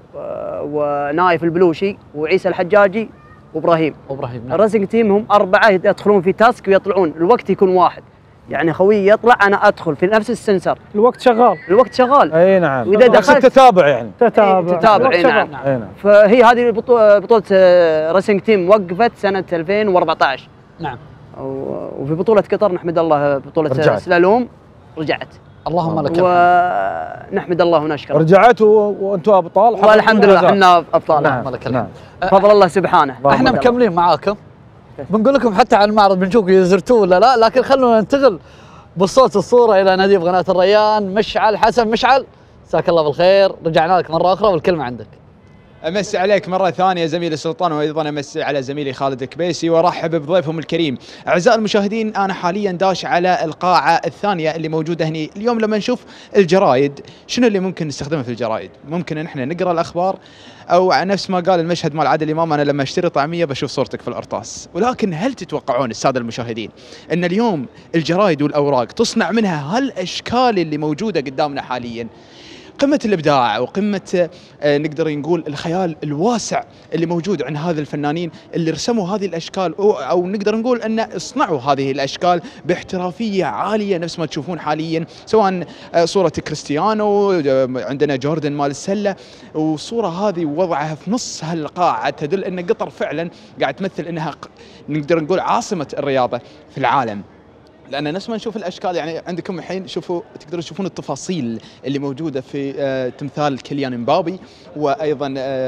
ونايف البلوشي وعيسى الحجاجي وابراهيم. نعم. الريسنج تيم هم 4 يدخلون في تاسك ويطلعون، الوقت يكون واحد، يعني خوي يطلع انا ادخل في نفس السنسر. الوقت شغال. اي نعم. واذا دخلت تتابع يعني. تتابع. اي نعم. فهي هذه بطوله ريسنج تيم وقفت سنه 2014. نعم. وفي بطولة قطر نحمد الله بطولة سلالوم رجعت. اللهم لك الحمد. ونحمد الله ونشكره. رجعت وانتم ابطال. والحمد لله احنا ابطال. اللهم لك الحمد. بفضل الله سبحانه. احنا مكملين معاكم. بنقول لكم حتى عن المعرض بنشوف زرتوه ولا لا، لكن خلونا ننتقل بالصوت والصورة الى نادي قناة الريان. مشعل حسن. مشعل مساك الله بالخير، رجعنا لك مرة أخرى والكلمة عندك. امسي عليك مره ثانيه زميلي سلطان، وايضا امسي على زميلي خالد الكبيسي، وارحب بضيفهم الكريم. اعزائي المشاهدين، انا حاليا داش على القاعه الثانيه اللي موجوده هني. اليوم لما نشوف الجرايد، شنو اللي ممكن نستخدمه في الجرايد؟ ممكن ان احنا نقرا الاخبار، او نفس ما قال المشهد مال عادل امام، انا لما اشتري طعميه بشوف صورتك في القرطاس. ولكن هل تتوقعون الساده المشاهدين ان اليوم الجرايد والاوراق تصنع منها هالاشكال اللي موجوده قدامنا حاليا؟ قمة الإبداع وقمة نقدر نقول الخيال الواسع اللي موجود عند هذا الفنانين اللي رسموا هذه الأشكال، أو نقدر نقول أن اصنعوا هذه الأشكال باحترافية عالية نفس ما تشوفون حاليا، سواء صورة كريستيانو، عندنا جوردن مال السلة، وصورة هذه وضعها في نص هالقاعة تدل أن قطر فعلا قاعد تمثل أنها نقدر نقول عاصمة الرياضة في العالم. لأن نفس ما نشوف الأشكال، يعني عندكم الحين شوفوا، تقدروا تشوفون التفاصيل اللي موجودة في تمثال كيليان امبابي، وأيضا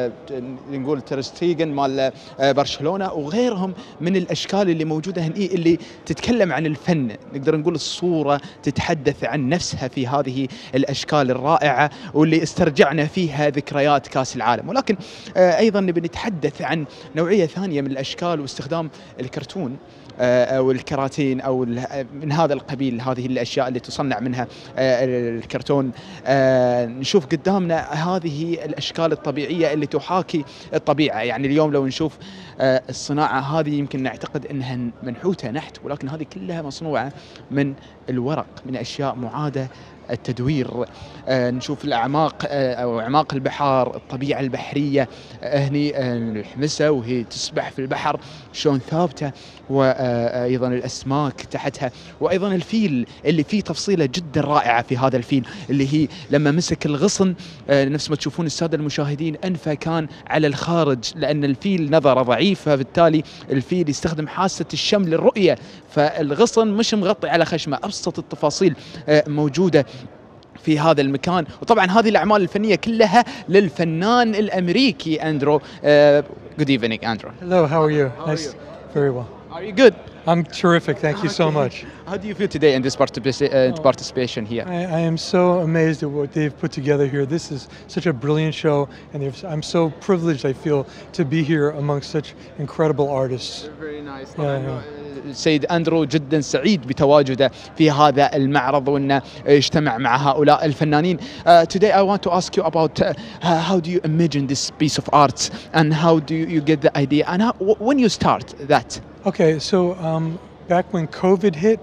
نقول تير شتيجن مال برشلونة، وغيرهم من الأشكال اللي موجودة هني اللي تتكلم عن الفن. نقدر نقول الصورة تتحدث عن نفسها في هذه الأشكال الرائعة، واللي استرجعنا فيها ذكريات كأس العالم. ولكن أيضا نبي نتحدث عن نوعية ثانية من الأشكال واستخدام الكرتون أو الكراتين أو من هذا القبيل، هذه الأشياء اللي تصنع منها الكرتون. نشوف قدامنا هذه الأشكال الطبيعية اللي تحاكي الطبيعة. يعني اليوم لو نشوف الصناعة هذه يمكن نعتقد أنها منحوتة نحت، ولكن هذه كلها مصنوعة من الورق، من أشياء معادة التدوير. نشوف الأعماق أو أعماق البحار، الطبيعة البحرية هني الحمسة وهي تسبح في البحر شلون ثابتة، وأيضا الأسماك تحتها، وأيضا الفيل اللي فيه تفصيلة جدا رائعة في هذا الفيل، اللي هي لما مسك الغصن نفس ما تشوفون السادة المشاهدين أنفه كان على الخارج، لأن الفيل نظره ضعيف، فبالتالي الفيل يستخدم حاسة الشم للرؤية، فالغصن مش مغطي على خشمه. أبسط التفاصيل موجودة في هذا المكان. وطبعا هذه الأعمال الفنية كلها للفنان الأمريكي أندرو. Good evening, Andrew. Hello, how are you? Nice. Very well. Are you good? I'm terrific, thank you so much. How do you feel today in this participation here? I am so amazed at what they've put together here. This is such a brilliant show, and I'm so privileged, I feel, to be here amongst such incredible artists. Very nice. السيد أندرو جدا سعيد بتواجده في هذا المعرض وأنه يجتمع مع هؤلاء الفنانين. Today I want to ask you about how do you imagine this piece of art and how do you get the idea and when you start that? Okay, so back when COVID hit,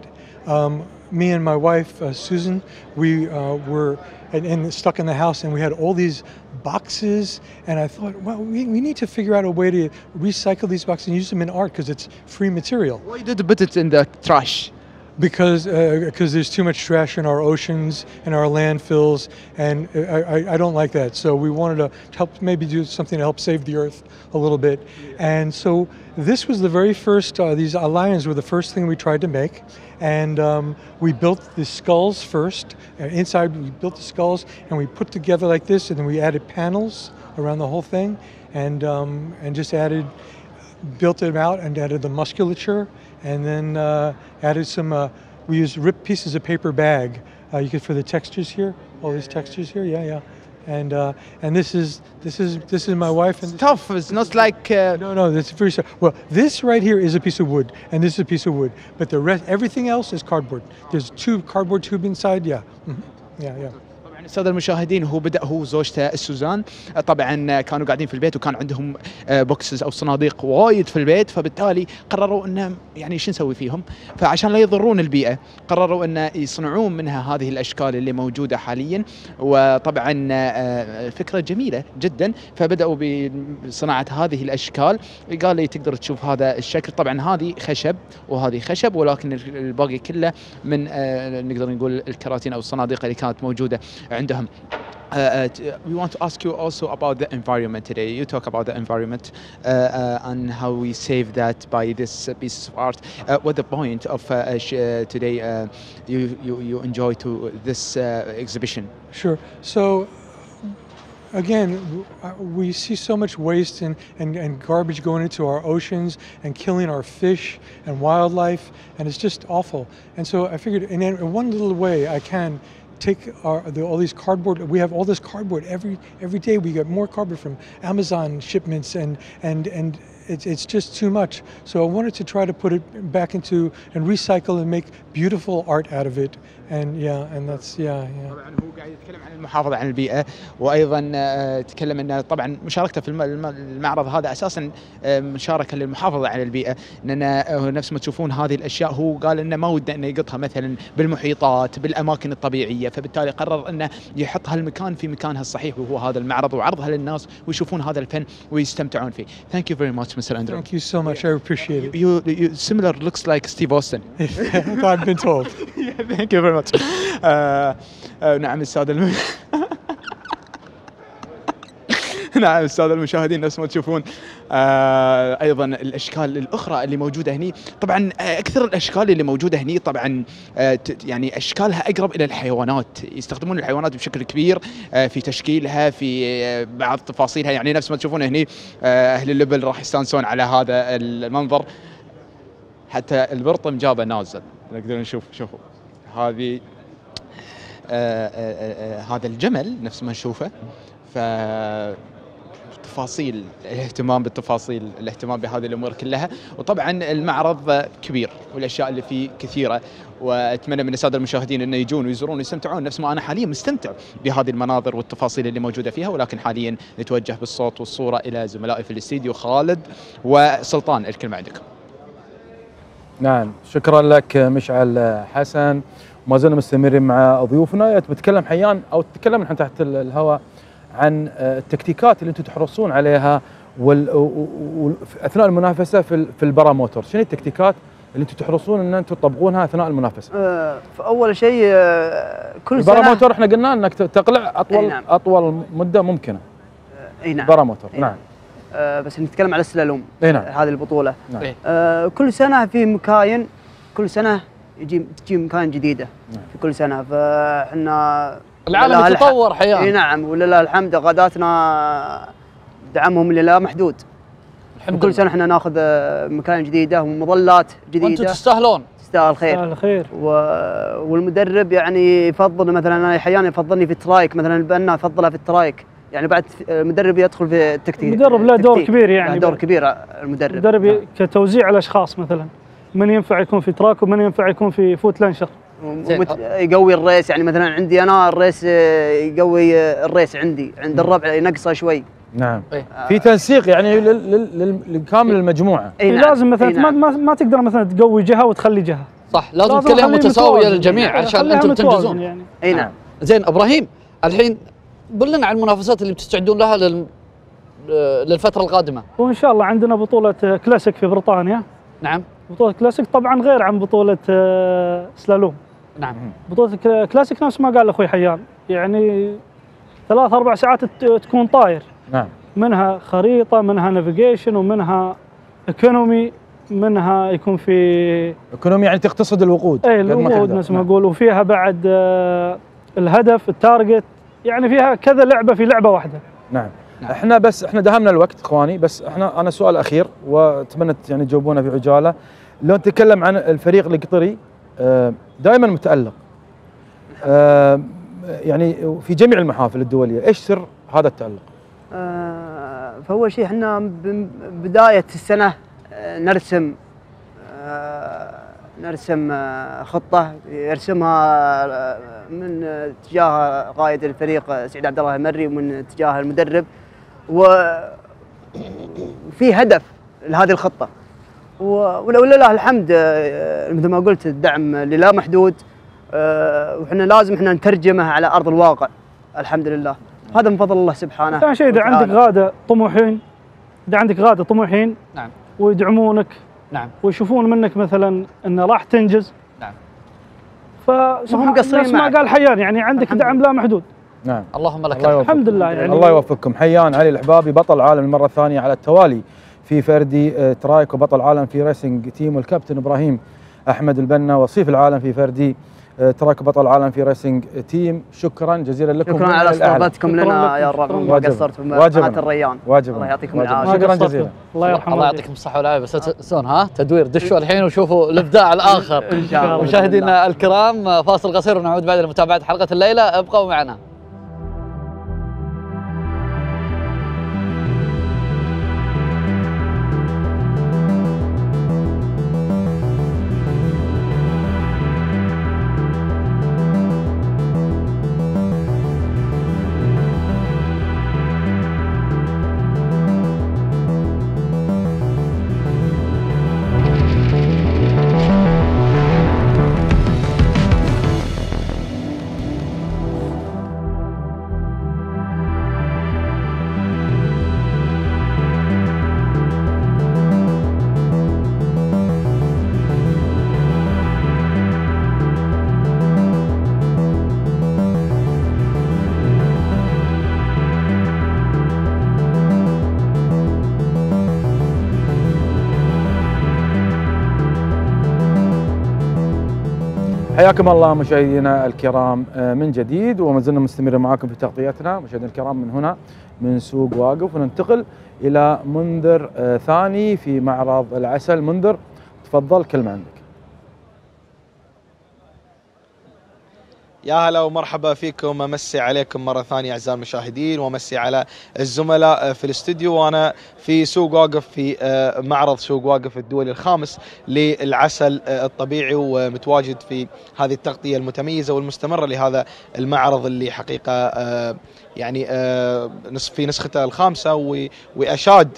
me and my wife Susan, we were stuck in the house, and we had all these boxes, and I thought, well, we need to figure out a way to recycle these boxes and use them in art because it's free material. Why did you put it in the trash? Because there's too much trash in our oceans and our landfills, and I don't like that. So we wanted to help, maybe do something to help save the earth a little bit. And so this was the very first, these lions were the first thing we tried to make. And we built the skulls first. Inside we built the skulls and we put together like this, and then we added panels around the whole thing, and just built them out and added the musculature, and then added some, we used ripped pieces of paper bag. You get for the textures here, all these textures here, yeah. And this is my wife. And it's tough. It's not like no. That's very soft. Well, this right here is a piece of wood, and this is a piece of wood. But the rest, everything else is cardboard. There's cardboard tube inside. Yeah, yeah. السادة المشاهدين هو بدأ هو وزوجته سوزان طبعا كانوا قاعدين في البيت وكان عندهم بوكسز أو صناديق وايد في البيت، فبالتالي قرروا إنه يعني شو نسوي فيهم، فعشان لا يضرون البيئة قرروا إنه يصنعون منها هذه الأشكال اللي موجودة حاليا. وطبعا فكرة جميلة جدا، فبدأوا بصناعة هذه الأشكال. قال لي تقدر تشوف هذا الشكل، طبعا هذه خشب وهذه خشب، ولكن الباقي كله من نقدر نقول الكراتين أو الصناديق اللي كانت موجودة عندهم. We want to ask you also about the environment today. You talk about the environment and how we save that by this piece of art. What the point of today you enjoy to this exhibition? Sure. So again, we see so much waste and garbage going into our oceans and killing our fish and wildlife, and it's just awful. And so I figured in one little way I can take all these cardboard. We have all this cardboard every day. We get more cardboard from Amazon shipments, and it's just too much. So I wanted to try to put it back into and recycle and make beautiful art out of it. And that's طبعا هو قاعد يتكلم عن المحافظة عن البيئة، وأيضا تكلم أنه طبعا مشاركته في المعرض هذا أساسا مشاركة للمحافظة على البيئة، لأن نفس ما تشوفون هذه الأشياء هو قال أنه ما وده أنه يقطها مثلا بالمحيطات بالأماكن الطبيعية، فبالتالي قرر أنه يحط هالمكان في مكانها الصحيح وهو هذا المعرض، وعرضها للناس ويشوفون هذا الفن ويستمتعون فيه. Thank you very much, Mr. Andrew. Thank you so much. I appreciate it. You similar looks like Steve Austin. I've been told. Thank you very much. نعم السادة نعم السادة المشاهدين نفس ما تشوفون أيضا الأشكال الأخرى اللي موجودة هني. طبعا أكثر الأشكال اللي موجودة هني طبعا يعني أشكالها أقرب إلى الحيوانات، يستخدمون الحيوانات بشكل كبير في تشكيلها في بعض تفاصيلها. يعني نفس ما تشوفون هني أهل الليبل راح يستانسون على هذا المنظر، حتى البرطم جابه نازل نقدر نشوف. شوفوا هذه هذا الجمل نفس ما نشوفه، التفاصيل، الاهتمام بالتفاصيل، الاهتمام بهذه الامور كلها. وطبعا المعرض كبير والاشياء اللي فيه كثيره، واتمنى من الساده المشاهدين انه يجون ويزورون ويستمتعون نفس ما انا حاليا مستمتع بهذه المناظر والتفاصيل اللي موجوده فيها. ولكن حاليا نتوجه بالصوت والصوره الى زملائي في الاستديو خالد وسلطان، الكلمه عندكم. نعم، شكرا لك مشعل حسن. ما زلنا مستمرين مع ضيوفنا. تتكلم حيان او تتكلم نحن تحت الهواء عن التكتيكات اللي انتم تحرصون عليها اثناء المنافسه في الباراموتور. شنو التكتيكات اللي انتم تحرصون ان انتم تطبقونها اثناء المنافسه؟ فاول شيء كل سنه الباراموتور احنا قلنا انك تقلع اطول نعم. اطول مده ممكنه. اي نعم. الباراموتور نعم. بس نتكلم على السلالوم. اي نعم. هذه البطوله. نعم. كل سنه في مكاين، كل سنه تجي مكاين جديده. نعم. في كل سنه، فاحنا العالم يتطور حيان. اي نعم، ولله الحمد غاداتنا دعمهم لا محدود. كل سنه احنا ناخذ مكاين جديده ومظلات جديده. وانتم تستاهلون. تستاهل خير. تستاهل خير. والمدرب يعني يفضل، مثلا انا احيانا يفضلني في الترايك، مثلا البنا يفضلها في الترايك. يعني بعد المدرب يدخل في التكتيك. المدرب له دور كبير، يعني له دور كبير المدرب. المدرب كتوزيع الاشخاص، مثلا من ينفع يكون في تراك ومن ينفع يكون في فوت لانشر. يقوي الريس، يعني مثلا عندي انا الريس يقوي الريس، عند الربع ينقصه شوي. نعم. في تنسيق يعني لكامل المجموعه. نعم. لازم مثلا نعم. ما تقدر مثلا تقوي جهه وتخلي جهه. صح، لازم تخليها متساويه للجميع عشان انتم تنجزون. يعني. اي نعم. زين ابراهيم، الحين قل لنا عن المنافسات اللي بتستعدون لها للفتره القادمه. وان شاء الله عندنا بطوله كلاسيك في بريطانيا. نعم. بطوله كلاسيك طبعا غير عن بطوله سلالوم. نعم. بطوله كلاسيك نفس ما قال اخوي حيان، يعني 3-4 ساعات تكون طاير. نعم. منها خريطه، منها نافيجيشن، ومنها ايكونومي، منها يكون في ايكونومي يعني تقتصد الوقود. اي الوقود نفس ما اقول. وفيها بعد الهدف، التارجت، يعني فيها كذا لعبه في لعبه واحده. نعم. احنا دهمنا الوقت اخواني، بس انا سؤال اخير واتمنى يعني تجاوبونا في عجاله. لو نتكلم عن الفريق القطري دائما متالق يعني في جميع المحافل الدوليه، ايش سر هذا التالق؟ فاول شيء احنا بدايه السنه نرسم خطه يرسمها من اتجاه قائد الفريق سعيد عبد الله المري ومن اتجاه المدرب، وفي هدف لهذه الخطه. ولله الحمد مثل ما قلت الدعم لا محدود، وحنا لازم نترجمه على ارض الواقع. الحمد لله، هذا من فضل الله سبحانه. ثاني شيء اذا عندك غاده طموحين نعم ويدعمونك نعم ويشوفون منك مثلا انه راح تنجز. نعم. فهم مقصرين ما قال حيان، يعني عندك دعم لا محدود. نعم. اللهم لك الحمد لله. يعني الله يوفقكم. حيان علي الحبابي بطل عالم المره الثانيه على التوالي في فردي ترايك، وبطل عالم في ريسنج تيم، والكابتن ابراهيم احمد البنا وصيف العالم في فردي تراك، بطل عالم في ريسنج تيم. شكرا جزيلا لكم. شكرا على استضافتكم لنا يا الربع، ما قصرتم قناه الريان. واجبنا. الله يعطيكم العافيه. شكرا جزيلا. الله يرحمه. الله يعطيكم الصحه والعافيه. بس سون تدوير دشوا الحين وشوفوا الابداع الاخر. ان شاء الله. مشاهدينا الكرام، فاصل قصير ونعود بعد لمتابعه حلقه الليله، ابقوا معنا. حياكم الله مشاهدينا الكرام من جديد، وما زلنا مستمرين معاكم في تغطيتنا مشاهدينا الكرام من هنا من سوق واقف، وننتقل الى منذر ثاني في معرض العسل. منذر تفضل، كلمه عندك. يا هلا ومرحبا فيكم، امسي عليكم مره ثانيه اعزائي المشاهدين، وامسي على الزملاء في الاستوديو. وانا في سوق واقف، في معرض سوق واقف الدولي الخامس للعسل الطبيعي، ومتواجد في هذه التغطيه المتميزه والمستمره لهذا المعرض اللي حقيقه يعني في نسخته الخامسه، واشاد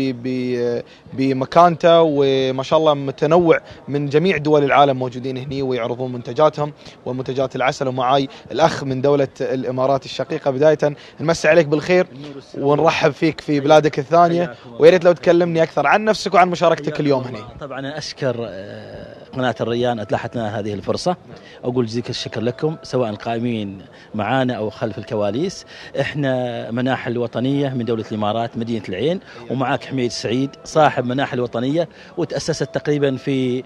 بمكانته، وما شاء الله متنوع من جميع دول العالم موجودين هنا ويعرضون منتجاتهم ومنتجات العسل. ومعاي الاخ من دوله الامارات الشقيقه. بدايه نمسي عليك بالخير ونرحب فيك في بلادك الثانيه، ويا ريت لو تكلمني اكثر عن نفسك وعن مشاركتك اليوم هنا. طبعا انا اشكر قناه الريان اتاحت لنا هذه الفرصه، اقول جزيك الشكر لكم سواء القائمين معانا او خلف الكواليس. احنا مناحل وطنيه من دوله الامارات مدينه العين، ومعاك حميد سعيد صاحب مناحل وطنيه، وتاسست تقريبا في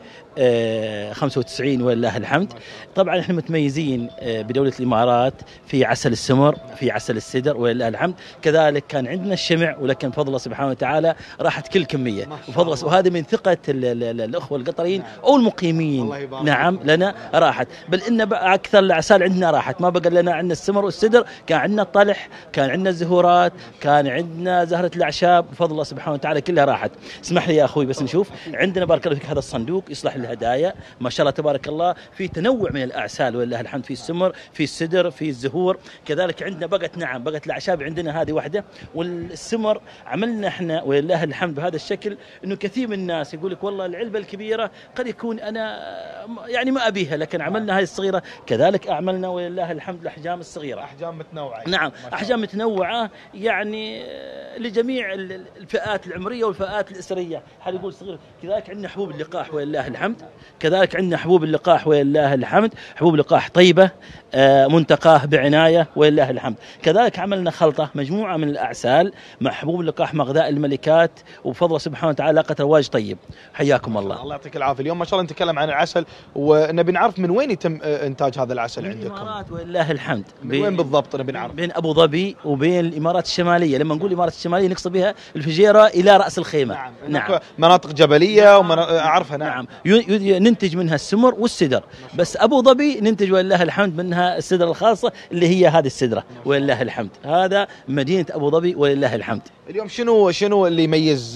95 ولله الحمد. طبعا احنا متميزين بدوله الامارات في عسل السمر، في عسل السدر ولله الحمد. كذلك كان عندنا الشمع، ولكن بفضل الله سبحانه وتعالى راحت كل كميه بفضل، وهذا من ثقه الاخوه القطريين او المقيمين. نعم لنا راحت، بل ان اكثر الاعسال عندنا راحت، ما بقى لنا. عندنا السمر والسدر، كان عندنا الطلح، كان عندنا الزهورات، كان عندنا زهره الاعشاب، بفضل الله سبحانه وتعالى كلها راحت. اسمح لي يا اخوي بس نشوف عندنا بارك الله فيك هذا الصندوق يصلح للهدايا، ما شاء الله تبارك الله، في تنوع من الاعسال ولله الحمد، في السمر، في السدر، في الزهور. كذلك عندنا بقت الاعشاب عندنا هذه واحده، والسمر عملنا احنا ولله الحمد بهذا الشكل، انه كثير من الناس يقول لك والله العلبه الكبيره قد يكون انا يعني ما ابيها، لكن عملنا هذه الصغيره. كذلك اعملنا ولله الحمد الاحجام الصغيره، احجام متنوعه. نعم احجام متنوعه يعني لجميع الفئات العمريه والفئات الاسريه. هل يقول صغير. كذلك عندنا حبوب اللقاح ولله الحمد، كذلك عندنا حبوب اللقاح ولله الحمد، حبوب لقاح طيبه منتقاه بعنايه ولله الحمد. كذلك عملنا خلطه مجموعه من الاعسال مع حبوب اللقاح مع غذاء الملكات، وبفضل سبحانه وتعالى لاقت رواج طيب. حياكم الله. الله يعطيك العافيه. اليوم ما شاء الله نتكلم عن العسل، ونبي نعرف من وين يتم انتاج هذا العسل عندكم؟ الامارات ولله الحمد. من وين بالضبط نبي نعرف؟ بين ابو ظبي وبين الامارات الشماليه. لما نقول الامارات الشماليه نقصد بها الفجيره الى راس الخيمه. نعم. مناطق جبليه اعرفها. نعم ننتج منها السمر والسدر، بس ابو ظبي ننتج ولله الحمد منها السدره الخاصه اللي هي هذه السدره ولله الحمد. هذا مدينه ابو ظبي ولله الحمد. اليوم شنو اللي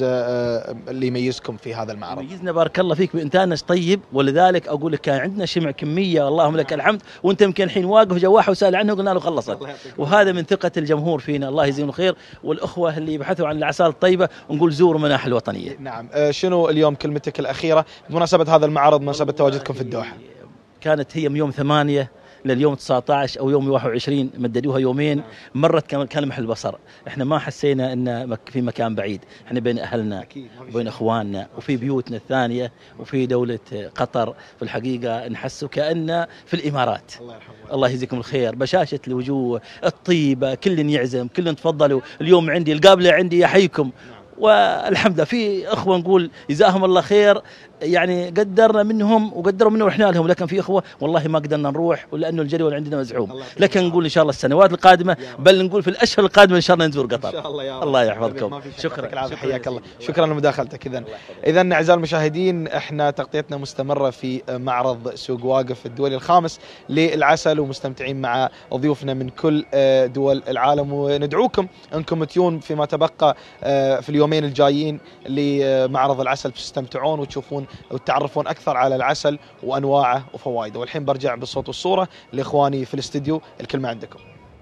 يميزكم في هذا المعرض؟ يميزنا بارك الله فيك بانتاجنا طيب، ولذلك اقول لك كان عندنا شمع كميه اللهم لك الحمد، وانت يمكن الحين واقف جواح وسال عنه وقلنا له خلصت، وهذا من ثقه الجمهور فينا، الله يجزيهم الخير، والاخوه اللي يبحثوا عن العسال الطيبه، ونقول زوروا مناحل وطنيه. نعم. شنو اليوم كلمتك الاخيره بمناسبه هذا المعرض، بمناسبه تواجدكم في الدوحه؟ كانت هي من يوم 8 لليوم 19 او يوم 21، مددوها يومين. مرت كان محل بصر، احنا ما حسينا ان في مكان بعيد، احنا بين اهلنا وبين اخواننا وفي بيوتنا الثانيه وفي دوله قطر. في الحقيقه نحس كأن في الامارات. الله يجزيكم الخير، بشاشه الوجوه، الطيبه، كل يعزم، كل تفضلوا. اليوم عندي القابله عندي يحييكم، والحمد لله في اخوه نقول جزاهم الله خير، يعني قدرنا منهم وقدروا منا ورحنا لهم، لكن في اخوه والله ما قدرنا نروح ولانه الجدول عندنا مزحوم، لكن نقول ان شاء الله السنوات القادمه، بل نقول في الاشهر القادمه ان شاء الله نزور قطر. ان شاء الله يا رب. الله يحفظكم. شكرا. حياك الله. شكرا لمداخلتك. اذا اعزائي المشاهدين، احنا تغطيتنا مستمره في معرض سوق واقف الدولي الخامس للعسل، ومستمتعين مع ضيوفنا من كل دول العالم، وندعوكم انكم تيون فيما تبقى في اليومين الجايين لمعرض العسل، تستمتعون وتشوفون وتتعرفون اكثر على العسل وانواعه وفوائده. والحين برجع بالصوت والصوره لاخواني في الاستديو، الكلمه عندكم.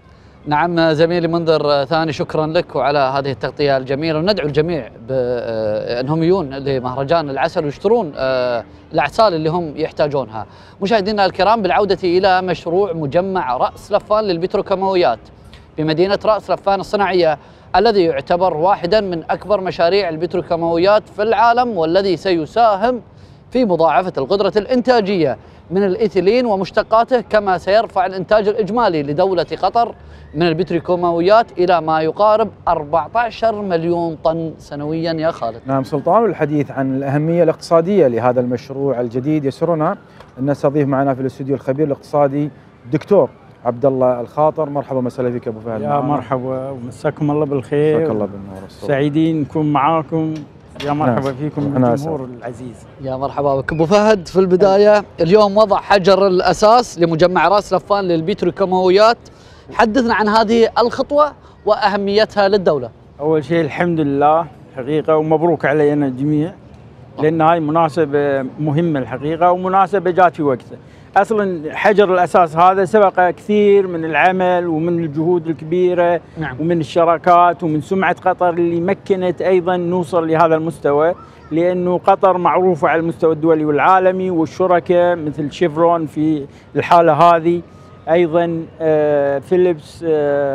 نعم زميلي منذر ثاني، شكرا لك وعلى هذه التغطيه الجميله، وندعو الجميع بانهم يجون لمهرجان العسل ويشترون الاعسال اللي هم يحتاجونها. مشاهدينا الكرام، بالعوده الى مشروع مجمع راس لفان للبتروكيماويات بمدينه راس لفان الصناعيه، الذي يعتبر واحدا من اكبر مشاريع البتروكيماويات في العالم، والذي سيساهم في مضاعفه القدره الانتاجيه من الايثيلين ومشتقاته، كما سيرفع الانتاج الاجمالي لدوله قطر من البتروكيماويات الى ما يقارب 14 مليون طن سنويا يا خالد. نعم سلطان، والحديث عن الاهميه الاقتصاديه لهذا المشروع الجديد يسرنا ان نستضيف معنا في الاستوديو الخبير الاقتصادي الدكتور عبد الله الخاطر. مرحبا ومسهلا فيك ابو فهد. يا مرحبا ومساكم الله بالخير. مساك الله بالنور. سعيدين نكون معاكم يا مرحبا فيكم الجمهور العزيز. يا مرحبا بك ابو فهد. في البدايه اليوم وضع حجر الاساس لمجمع راس لفان للبتروكيماويات، حدثنا عن هذه الخطوه واهميتها للدوله. اول شيء الحمد لله حقيقه ومبروك علينا الجميع، لان هاي مناسبه مهمه الحقيقه ومناسبه جات في وقتها. اصلا حجر الاساس هذا سبق كثير من العمل ومن الجهود الكبيره ومن الشراكات ومن سمعه قطر اللي مكنت ايضا نوصل لهذا المستوى، لانه قطر معروفه على المستوى الدولي والعالمي، والشركاء مثل شيفرون في الحاله هذه، ايضا فيليبس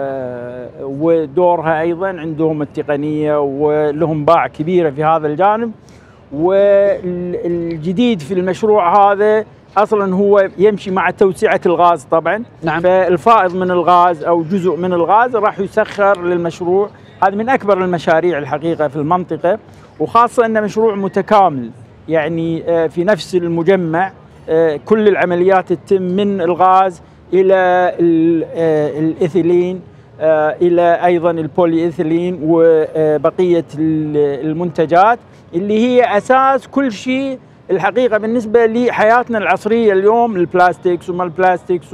ودورها ايضا عندهم التقنيه ولهم باع كبيره في هذا الجانب. والجديد في المشروع هذا اصلا هو يمشي مع توسعه الغاز طبعا. فالفائض من الغاز او جزء من الغاز راح يسخر للمشروع. هذا من اكبر المشاريع الحقيقه في المنطقه، وخاصه انه مشروع متكامل، يعني في نفس المجمع كل العمليات تتم من الغاز الى الايثيلين الى ايضا البولي ايثيلين وبقيه المنتجات اللي هي اساس كل شيء الحقيقه بالنسبه لحياتنا العصريه اليوم، البلاستيكس وما البلاستيكس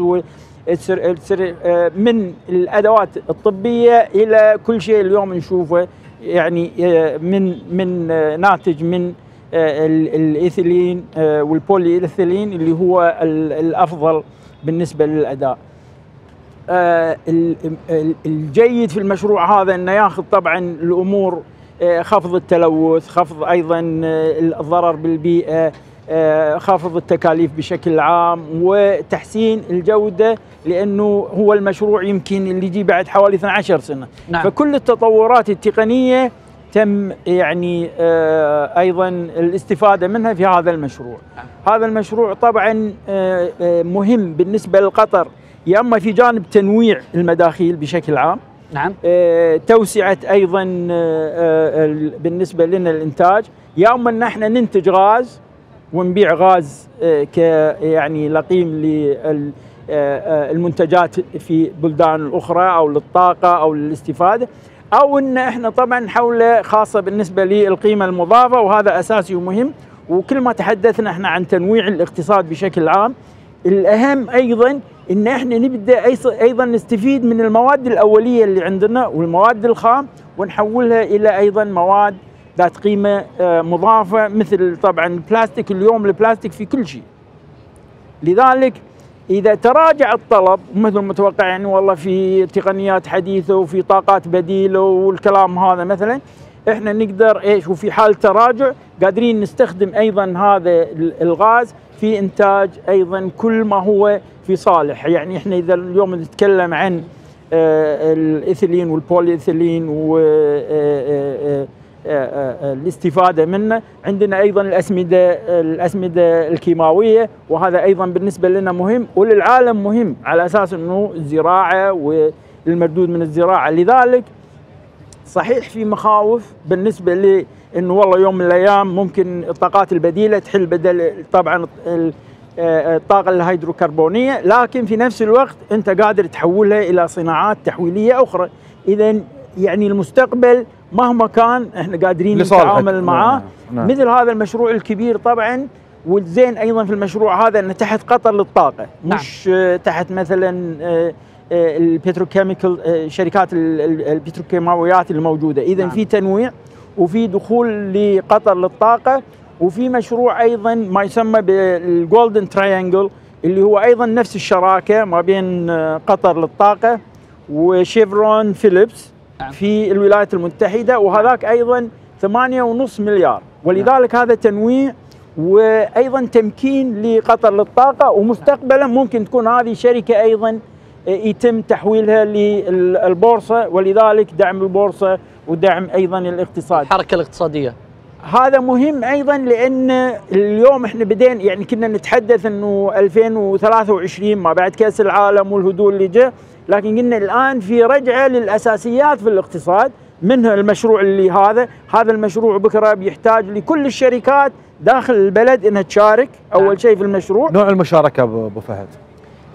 من الادوات الطبيه الى كل شيء اليوم نشوفه، يعني من ناتج من الايثيلين والبولي ايثيلين اللي هو الافضل بالنسبه للاداء. الجيد في المشروع هذا انه ياخذ طبعا الامور خفض التلوث، خفض ايضا الضرر بالبيئه، خفض التكاليف بشكل عام، وتحسين الجوده، لانه هو المشروع يمكن اللي يجي بعد حوالي 12 سنه. فكل التطورات التقنيه تم يعني ايضا الاستفاده منها في هذا المشروع. هذا المشروع طبعا مهم بالنسبه لقطر، يا اما في جانب تنويع المداخيل بشكل عام، توسعه ايضا بالنسبه لنا الانتاج، يا اما ان احنا ننتج غاز ونبيع غاز ك يعني لقيم للمنتجات في بلدان الاخرى او للطاقه او للاستفاده، او ان احنا طبعا نحوله خاصه بالنسبه للقيمه المضافه، وهذا اساسي ومهم. وكل ما تحدثنا احنا عن تنويع الاقتصاد بشكل عام، الاهم ايضا ان احنا نبدا ايضا نستفيد من المواد الاوليه اللي عندنا والمواد الخام ونحولها الى ايضا مواد ذات قيمه مضافه، مثل طبعا البلاستيك. اليوم البلاستيك في كل شيء، لذلك اذا تراجع الطلب مثل المتوقع، يعني والله في تقنيات حديثه وفي طاقات بديله والكلام هذا، مثلا احنا نقدر ايش، وفي حال تراجع قادرين نستخدم ايضا هذا الغاز في انتاج ايضا كل ما هو في صالح. يعني احنا اذا اليوم نتكلم عن الايثيلين والبولي ايثيلين والاستفاده منه، عندنا ايضا الاسمده الكيماويه، وهذا ايضا بالنسبه لنا مهم وللعالم مهم، على اساس انه الزراعه والمردود من الزراعه. لذلك صحيح في مخاوف بالنسبه لانه والله يوم من الايام ممكن الطاقات البديله تحل بدل طبعا الطاقه الهيدروكربونيه، لكن في نفس الوقت انت قادر تحولها الى صناعات تحويليه اخرى. اذا يعني المستقبل مهما كان احنا قادرين نتعامل معاه. مثل هذا المشروع الكبير طبعا، والزين ايضا في المشروع هذا انه تحت قطر للطاقه، مش تحت مثلا البتروكيميكال، شركات البتروكيماويات الموجوده. اذا في تنويع وفي دخول لقطر للطاقه، وفي مشروع ايضا ما يسمى بالجولدن تراينجل اللي هو ايضا نفس الشراكه ما بين قطر للطاقه وشيفرون فيليبس في الولايات المتحده، وهذاك ايضا 8.5 مليار. ولذلك هذا تنويع وايضا تمكين لقطر للطاقه، ومستقبلا ممكن تكون هذه شركه ايضا يتم تحويلها للبورصه، ولذلك دعم البورصه ودعم ايضا الاقتصاد، الحركه الاقتصاديه. هذا مهم ايضا، لان اليوم احنا بدينا يعني كنا نتحدث انه 2023 ما بعد كاس العالم والهدوء اللي جاء، لكن قلنا الان في رجعه للاساسيات في الاقتصاد، منها المشروع اللي هذا المشروع بكره بيحتاج لكل الشركات داخل البلد انها تشارك اول شيء في المشروع. نوع المشاركه ابو فهد؟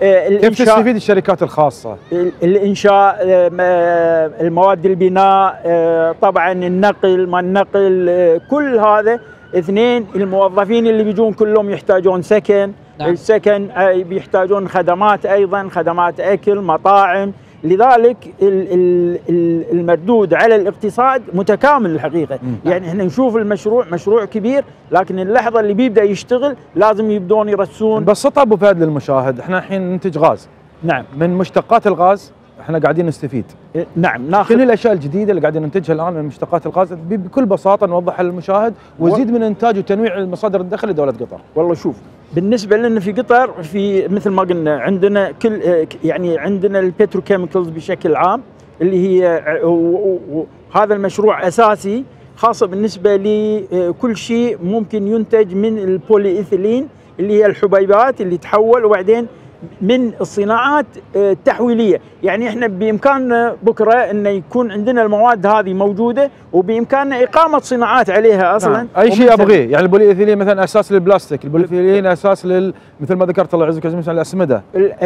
كيف تستفيد الشركات الخاصة؟ الإنشاء، المواد البناء، طبعا النقل ما النقل، كل هذا. اثنين، الموظفين اللي بيجون كلهم يحتاجون سكن. نعم. السكن بيحتاجون خدمات أيضا، خدمات أكل، مطاعم. لذلك المردود على الاقتصاد متكامل الحقيقة. يعني احنا نشوف المشروع مشروع كبير، لكن اللحظة اللي بيبدأ يشتغل لازم يبدون يرسون. نبسطها ابو فهد للمشاهد، احنا الحين ننتج غاز. نعم. من مشتقات الغاز احنا قاعدين نستفيد. نعم. ناخذ شنو الاشياء الجديده اللي قاعدين ننتجها الان من مشتقات الغاز بكل بساطه نوضحها للمشاهد ونزيد من انتاج وتنويع مصادر الدخل لدوله قطر. والله شوف، بالنسبه لنا في قطر، في مثل ما قلنا عندنا يعني عندنا البتروكيميكالز بشكل عام، اللي هي هذا المشروع اساسي، خاصه بالنسبه لكل شيء ممكن ينتج من البولي إيثيلين اللي هي الحبيبات اللي تحول وبعدين من الصناعات التحويليه. يعني احنا بامكاننا بكره ان يكون عندنا المواد هذه موجوده، وبامكاننا اقامه صناعات عليها اصلا. نعم. اي شيء ابغيه، يعني البولي إيثيلين مثلا اساس للبلاستيك، البولي إيثيلين اساس مثل ما ذكرت الله يعزك مثلا الاسمده،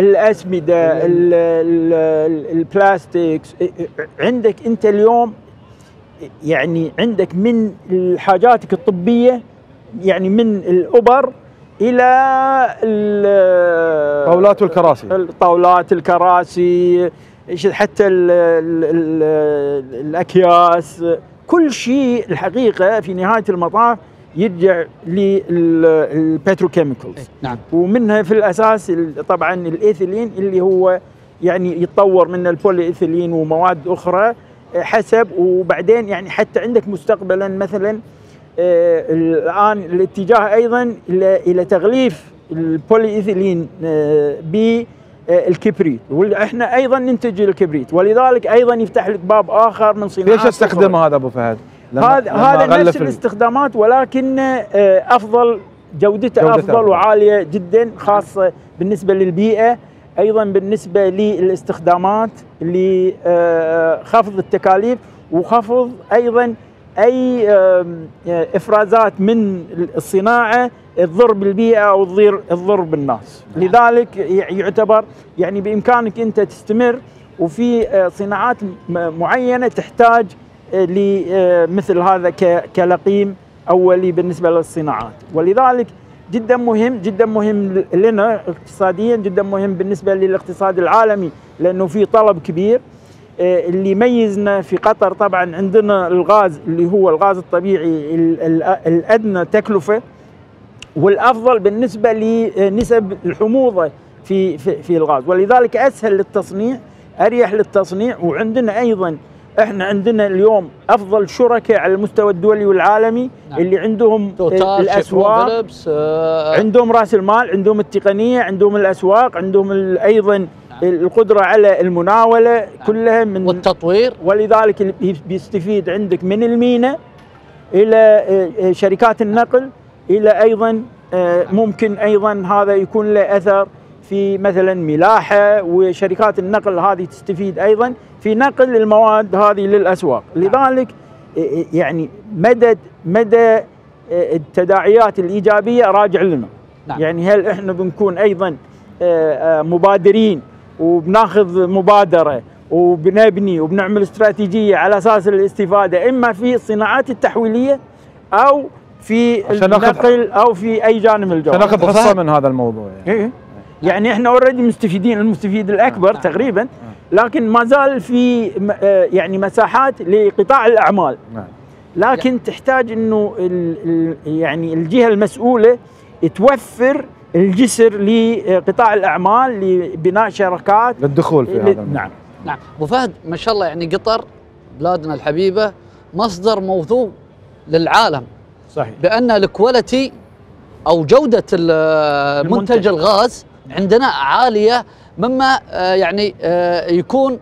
البلاستيكس. عندك انت اليوم يعني عندك من حاجاتك الطبيه، يعني من الابر الى الطاولات والكراسي، الطاولات الكراسي، حتى الاكياس، كل شيء الحقيقه في نهايه المطاف يرجع للبتروكيميكالز. نعم. ومنها في الاساس طبعا الايثيلين اللي هو يعني يتطور من البولي إيثيلين ومواد اخرى حسب. وبعدين يعني حتى عندك مستقبلا مثلا الآن الاتجاه أيضا إلى تغليف البولي إيثيلين بالكبريت، وإحنا أيضا ننتج الكبريت، ولذلك أيضا يفتح لك باب آخر من صناعات. ليش استخدمه هذا أبو فهد؟ هذا نفس الاستخدامات، ولكن أفضل جودته أفضل وعالية جدا، خاصة بالنسبة للبيئة، أيضا بالنسبة للاستخدامات لخفض التكاليف وخفض أيضا أي إفرازات من الصناعة تضر بالبيئة أو تضر بالناس. لذلك يعتبر يعني بإمكانك أنت تستمر، وفي صناعات معينة تحتاج لمثل هذا كلقيم أولي بالنسبة للصناعات. ولذلك جدا مهم لنا اقتصاديا، جدا مهم بالنسبة للاقتصاد العالمي، لأنه في طلب كبير. اللي يميزنا في قطر طبعا عندنا الغاز اللي هو الغاز الطبيعي الأدنى تكلفة والأفضل بالنسبة لنسب الحموضة في الغاز، ولذلك أسهل للتصنيع، أريح للتصنيع. وعندنا أيضا احنا عندنا اليوم أفضل شركاء على المستوى الدولي والعالمي. نعم. اللي عندهم الأسواق، عندهم رأس المال، عندهم التقنية، عندهم الأسواق، عندهم أيضا القدرة على المناولة كلها من والتطوير. ولذلك بيستفيد عندك من المينا إلى شركات النقل، إلى أيضا ممكن أيضا هذا يكون له أثر في مثلا ملاحة، وشركات النقل هذه تستفيد أيضا في نقل المواد هذه للأسواق. لذلك يعني مدى التداعيات الإيجابية راجع لنا. نعم. يعني هل إحنا بنكون أيضا مبادرين وبناخذ مبادرة وبنبني وبنعمل استراتيجية على أساس الاستفادة إما في الصناعات التحويلية أو في النقل أو في أي جانب من الجوانب. ناخذ حصة من هذا الموضوع يعني. يعني احنا اوريدي مستفيدين، المستفيد الأكبر تقريبا، لكن ما زال في يعني مساحات لقطاع الأعمال. لكن تحتاج انه يعني الجهة المسؤولة توفر الجسر لقطاع الأعمال لبناء شركات للدخول في هذا. نعم. أبو فهد، ما شاء الله يعني قطر بلادنا الحبيبة مصدر موثوق للعالم. صحيح. بأن الكواليتي أو جودة المنتج الغاز عندنا عالية، مما يعني يكون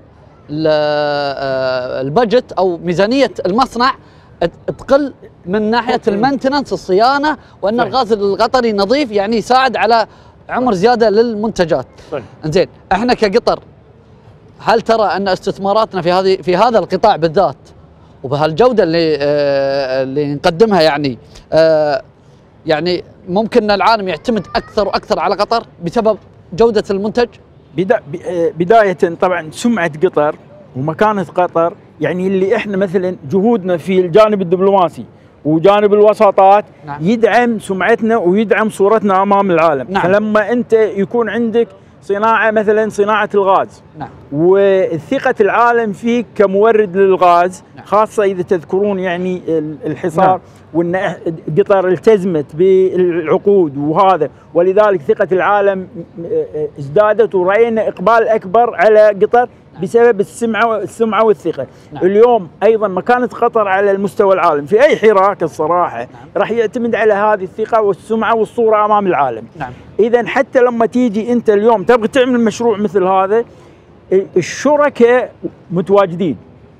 البجت أو ميزانية المصنع تقل من ناحية المينتننس، الصيانة، وأن الغاز القطري نظيف يعني يساعد على عمر زيادة للمنتجات. إنزين، احنا كقطر هل ترى أن استثماراتنا في هذا القطاع بالذات وبهالجودة اللي نقدمها يعني ممكن أن العالم يعتمد أكثر وأكثر على قطر بسبب جودة المنتج؟ بداية طبعا سمعة قطر ومكانة قطر، يعني اللي احنا مثلا جهودنا في الجانب الدبلوماسي وجانب الوساطات يدعم سمعتنا ويدعم صورتنا امام العالم. فلما انت يكون عندك صناعة مثلا صناعة الغاز وثقة العالم فيك كمورد للغاز، خاصة إذا تذكرون يعني الحصار وأن قطر التزمت بالعقود وهذا، ولذلك ثقة العالم ازدادت ورأينا إقبال أكبر على قطر بسبب السمعة والثقة. اليوم أيضا مكانة قطر على المستوى العالم في أي حراك الصراحة راح يعتمد على هذه الثقة والسمعة والصورة أمام العالم. إذا حتى لما تيجي أنت اليوم تبغى تعمل مشروع مثل هذا، الشركاء متواجدين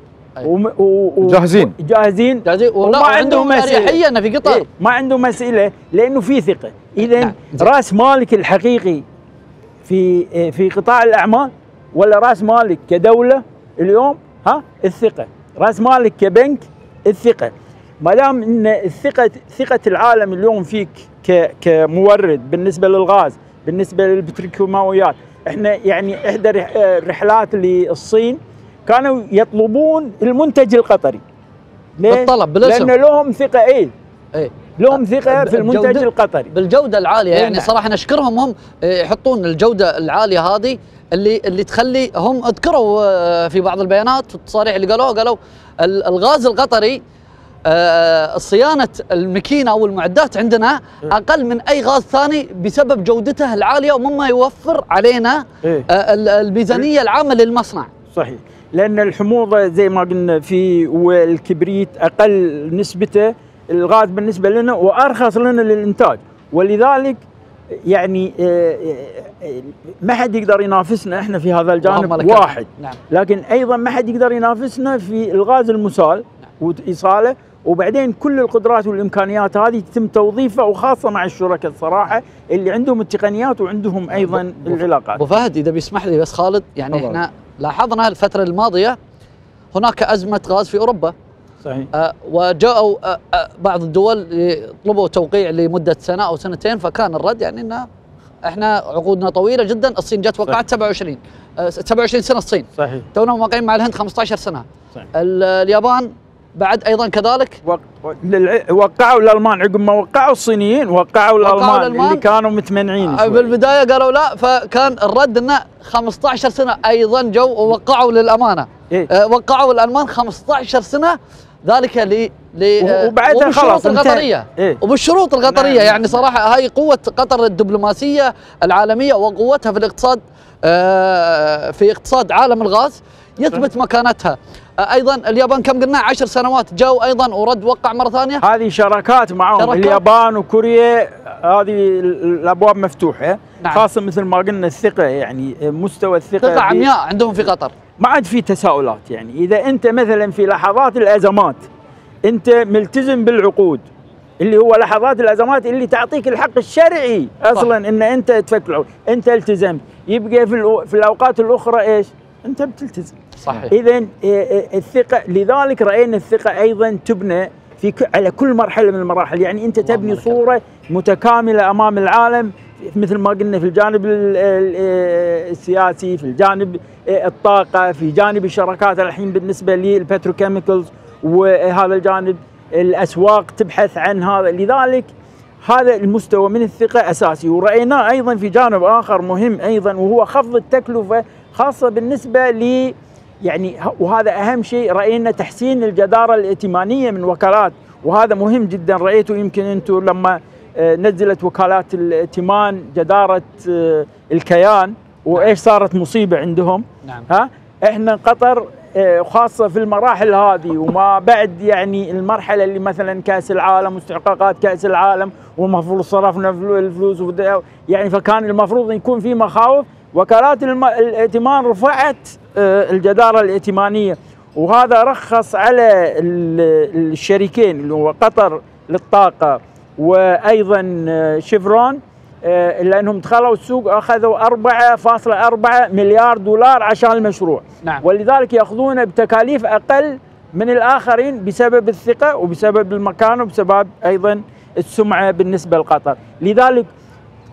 جاهزين وما عندهم أريحية أن في قطر ما عندهم مسئلة لأنه في ثقة. إذا رأس مالك الحقيقي في قطاع الأعمال ولا رأس مالك كدولة اليوم الثقة، رأس مالك كبنك الثقة. ما دام ان ثقة العالم اليوم فيك كمورد بالنسبة للغاز، بالنسبة للبتروكيماويات. احنا يعني احدى الرحلات للصين كانوا يطلبون المنتج القطري. ليه؟ بالطلب بالاسم، لأن لهم ثقة لهم ثقة في المنتج القطري بالجودة العالية. يعني صراحة نشكرهم، هم يحطون الجودة العالية هذه اللي تخلي هم اذكروا في بعض البيانات والتصاريح اللي قالوا الغاز القطري صيانة الماكينة أو المعدات عندنا أقل من أي غاز ثاني بسبب جودته العالية، ومما يوفر علينا الميزانية العامة للمصنع. صحيح، لأن الحموضة زي ما قلنا والكبريت أقل نسبته الغاز بالنسبة لنا وأرخص لنا للإنتاج، ولذلك يعني ما حد يقدر ينافسنا احنا في هذا الجانب واحد. لكن أيضا ما حد يقدر ينافسنا في الغاز المسال وإيصاله، وبعدين كل القدرات والإمكانيات هذه يتم توظيفها، وخاصة مع الشركاء الصراحة اللي عندهم التقنيات وعندهم أيضا العلاقات. أبو فهد إذا بيسمح لي بس خالد، يعني طبعا. احنا لاحظنا الفترة الماضية هناك أزمة غاز في أوروبا. صحيح. وجاءوا بعض الدول يطلبوا توقيع لمدة سنة أو سنتين، فكان الرد يعني إن احنا عقودنا طويلة جدا. الصين جت وقعت 27 سنة الصين. صحيح. تونا موقعين مع الهند 15 سنة. صحيح. اليابان بعد ايضا كذلك وقعوا الالمان، عقب ما وقعوا الصينيين وقعوا الالمان اللي كانوا متمنعين بالبدايه قالوا لا، فكان الرد انه 15 سنه ايضا جو ووقعوا للامانه. وقعوا الالمان 15 سنه، ذلك وبعدها خلاص القطريه. وبالشروط القطريه. يعني صراحه هاي قوه قطر الدبلوماسيه العالميه وقوتها في الاقتصاد، في اقتصاد عالم الغاز يثبت مكانتها. ايضا اليابان كم قلنا 10 سنوات جو ايضا ورد وقع مره ثانيه. هذه شراكات معهم اليابان وكوريا، هذه الابواب مفتوحه. خاصه مثل ما قلنا الثقه، يعني مستوى الثقه عمياء عندهم في قطر، ما عاد في تساؤلات. يعني اذا انت مثلا في لحظات الازمات انت ملتزم بالعقود اللي هو لحظات الازمات اللي تعطيك الحق الشرعي اصلا ان انت تفك العقود، انت التزمت، يبقى في الاوقات الاخرى ايش؟ انت بتلتزم. صحيح. اذا الثقه، لذلك راينا الثقه ايضا تبنى على كل مرحله من المراحل. يعني انت تبني صوره متكامله امام العالم، مثل ما قلنا في الجانب السياسي، في الجانب الطاقه، في جانب الشراكات الحين بالنسبه للبتروكيميكالز، وهذا الجانب الاسواق تبحث عن هذا. لذلك هذا المستوى من الثقه اساسي. ورأيناه ايضا في جانب اخر مهم ايضا، وهو خفض التكلفه، خاصه بالنسبه يعني وهذا اهم شيء. راينا تحسين الجداره الائتمانيه من وكالات، وهذا مهم جدا. رايتوا يمكن انتم لما نزلت وكالات الائتمان جداره الكيان وايش صارت مصيبه عندهم. احنا قطر خاصه في المراحل هذه وما بعد، يعني المرحله اللي مثلا كاس العالم واستحقاقات كاس العالم، والمفروض صرفنا الفلوس يعني فكان المفروض يكون في مخاوف. وكالات الائتمان رفعت الجدارة الائتمانية، وهذا رخص على الشريكين اللي هو قطر للطاقة وأيضا شيفرون، لأنهم دخلوا السوق أخذوا 4.4 مليار دولار عشان المشروع. ولذلك يأخذونه بتكاليف أقل من الآخرين بسبب الثقة وبسبب المكان وبسبب أيضا السمعة بالنسبة لقطر. لذلك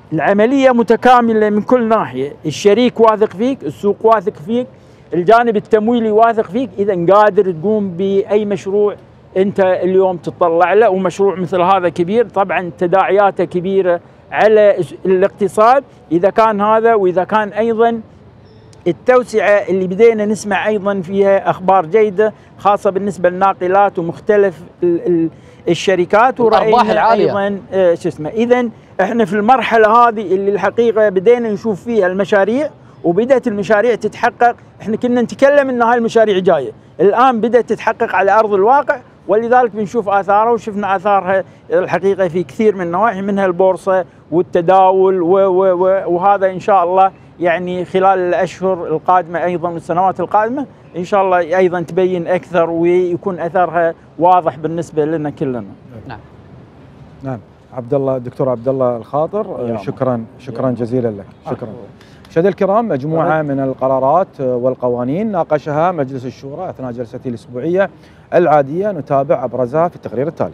العملية متكاملة من كل ناحية، الشريك واثق فيك، السوق واثق فيك، الجانب التمويلي واثق فيك، إذا قادر تقوم بأي مشروع أنت اليوم تطلع له. ومشروع مثل هذا كبير طبعا تداعياته كبيرة على الاقتصاد إذا كان هذا، وإذا كان أيضا التوسعة اللي بدينا نسمع أيضا فيها أخبار جيدة خاصة بالنسبة للناقلات ومختلف الشركات، ورأينا أيضا شو اسمه. إذا احنا في المرحلة هذه اللي الحقيقة بدينا نشوف فيها المشاريع وبدأت المشاريع تتحقق. احنا كنا نتكلم ان هاي المشاريع جاية، الآن بدأت تتحقق على أرض الواقع، ولذلك بنشوف آثارها، وشفنا آثارها الحقيقة في كثير من النواحي، منها البورصة والتداول وهذا إن شاء الله يعني خلال الأشهر القادمة أيضا والسنوات القادمة إن شاء الله أيضا تبين أكثر ويكون أثرها واضح بالنسبة لنا كلنا. نعم. دكتور عبد الله الخاطر، شكرا جزيلا لك. شكرا. مشاهدينا الكرام، مجموعة من القرارات والقوانين ناقشها مجلس الشورى أثناء جلسته الأسبوعية العادية، نتابع أبرزها في التقرير التالي.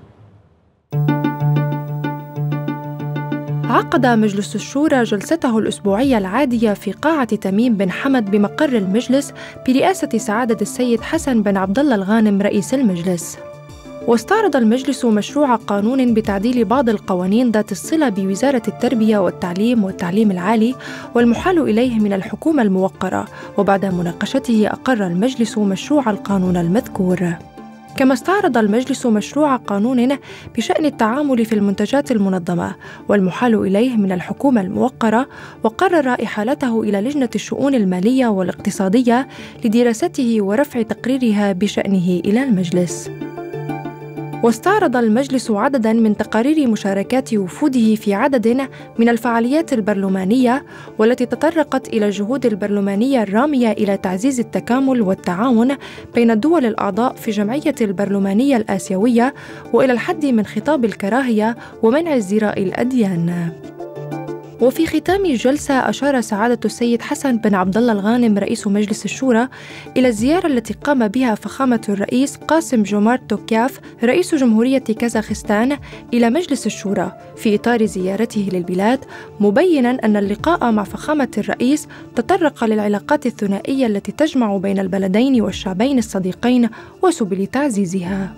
عقد مجلس الشورى جلسته الأسبوعية العادية في قاعة تميم بن حمد بمقر المجلس برئاسة سعادة السيد حسن بن عبد الله الغانم رئيس المجلس. واستعرض المجلس مشروع قانون بتعديل بعض القوانين ذات الصلة بوزارة التربية والتعليم والتعليم العالي والمحال إليه من الحكومة الموقرة، وبعد مناقشته أقر المجلس مشروع القانون المذكور. كما استعرض المجلس مشروع قانون بشأن التعامل في المنتجات المنظمة والمحال إليه من الحكومة الموقرة، وقرر إحالته إلى لجنة الشؤون المالية والاقتصادية لدراسته ورفع تقريرها بشأنه إلى المجلس. واستعرض المجلس عدداً من تقارير مشاركات وفوده في عدد من الفعاليات البرلمانية، والتي تطرقت إلى الجهود البرلمانية الرامية إلى تعزيز التكامل والتعاون بين الدول الأعضاء في الجمعية البرلمانية الآسيوية، وإلى الحد من خطاب الكراهية ومنع ازدراء الأديان. وفي ختام الجلسة أشار سعادة السيد حسن بن عبد الله الغانم رئيس مجلس الشورى إلى الزيارة التي قام بها فخامة الرئيس قاسم جومارت توكايف رئيس جمهورية كازاخستان إلى مجلس الشورى في إطار زيارته للبلاد، مبيناً أن اللقاء مع فخامة الرئيس تطرق للعلاقات الثنائية التي تجمع بين البلدين والشعبين الصديقين وسبل تعزيزها.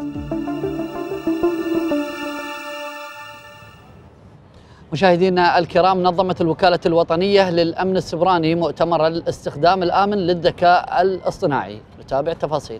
مشاهدينا الكرام، نظمت الوكالة الوطنية للأمن السيبراني مؤتمر الاستخدام الآمن للذكاء الاصطناعي. نتابع التفاصيل.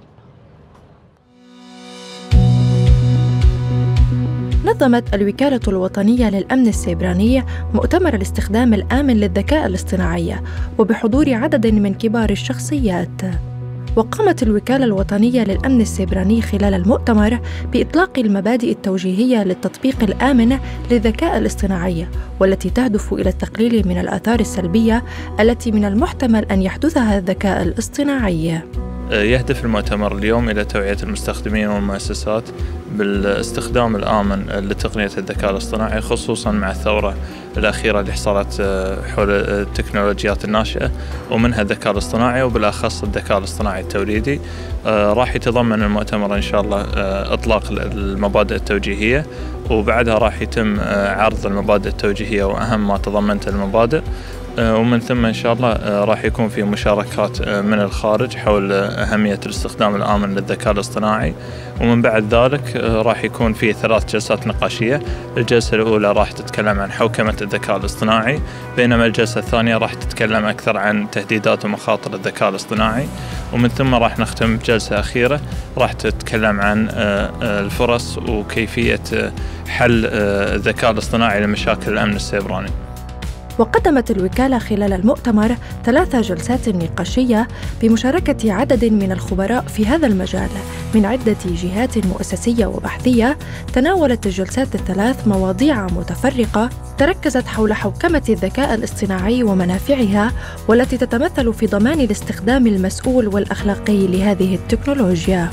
نظمت الوكالة الوطنية للأمن السيبراني مؤتمر الاستخدام الآمن للذكاء الاصطناعي وبحضور عدد من كبار الشخصيات. وقامت الوكالة الوطنية للأمن السيبراني خلال المؤتمر بإطلاق المبادئ التوجيهية للتطبيق الآمن للذكاء الاصطناعي، والتي تهدف إلى التقليل من الآثار السلبية التي من المحتمل أن يحدثها الذكاء الاصطناعي. يهدف المؤتمر اليوم إلى توعية المستخدمين والمؤسسات بالاستخدام الآمن لتقنية الذكاء الاصطناعي، خصوصاً مع الثورة الأخيرة اللي حصلت حول التكنولوجيات الناشئة ومنها الذكاء الاصطناعي، وبالأخص الذكاء الاصطناعي التوليدي. راح يتضمن المؤتمر إن شاء الله إطلاق المبادئ التوجيهية، وبعدها راح يتم عرض المبادئ التوجيهية وأهم ما تضمنت المبادئ، ومن ثم إن شاء الله راح يكون في مشاركات من الخارج حول أهمية الاستخدام الآمن للذكاء الاصطناعي. ومن بعد ذلك راح يكون في 3 جلسات نقاشية. الجلسة الأولى راح تتكلم عن حوكمة الذكاء الاصطناعي، بينما الجلسة الثانية راح تتكلم أكثر عن تهديدات ومخاطر الذكاء الاصطناعي، ومن ثم راح نختم بجلسة أخيرة راح تتكلم عن الفرص وكيفية حل الذكاء الاصطناعي لمشاكل الأمن السيبراني. وقدمت الوكالة خلال المؤتمر 3 جلسات نقاشية بمشاركة عدد من الخبراء في هذا المجال من عدة جهات مؤسسية وبحثية. تناولت الجلسات ال3 مواضيع متفرقة تركزت حول حوكمة الذكاء الاصطناعي ومنافعها، والتي تتمثل في ضمان الاستخدام المسؤول والأخلاقي لهذه التكنولوجيا.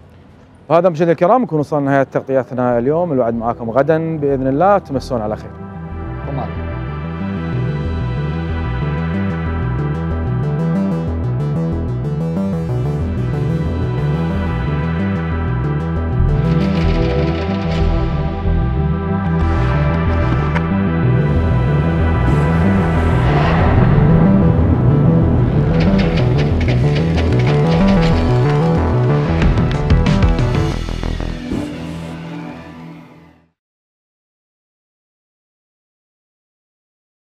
وهذا مشاهدينا الكرام نكون وصلنا لنهاية تغطيتنا اليوم. الوعد معكم غدا بإذن الله، تمسون على خير.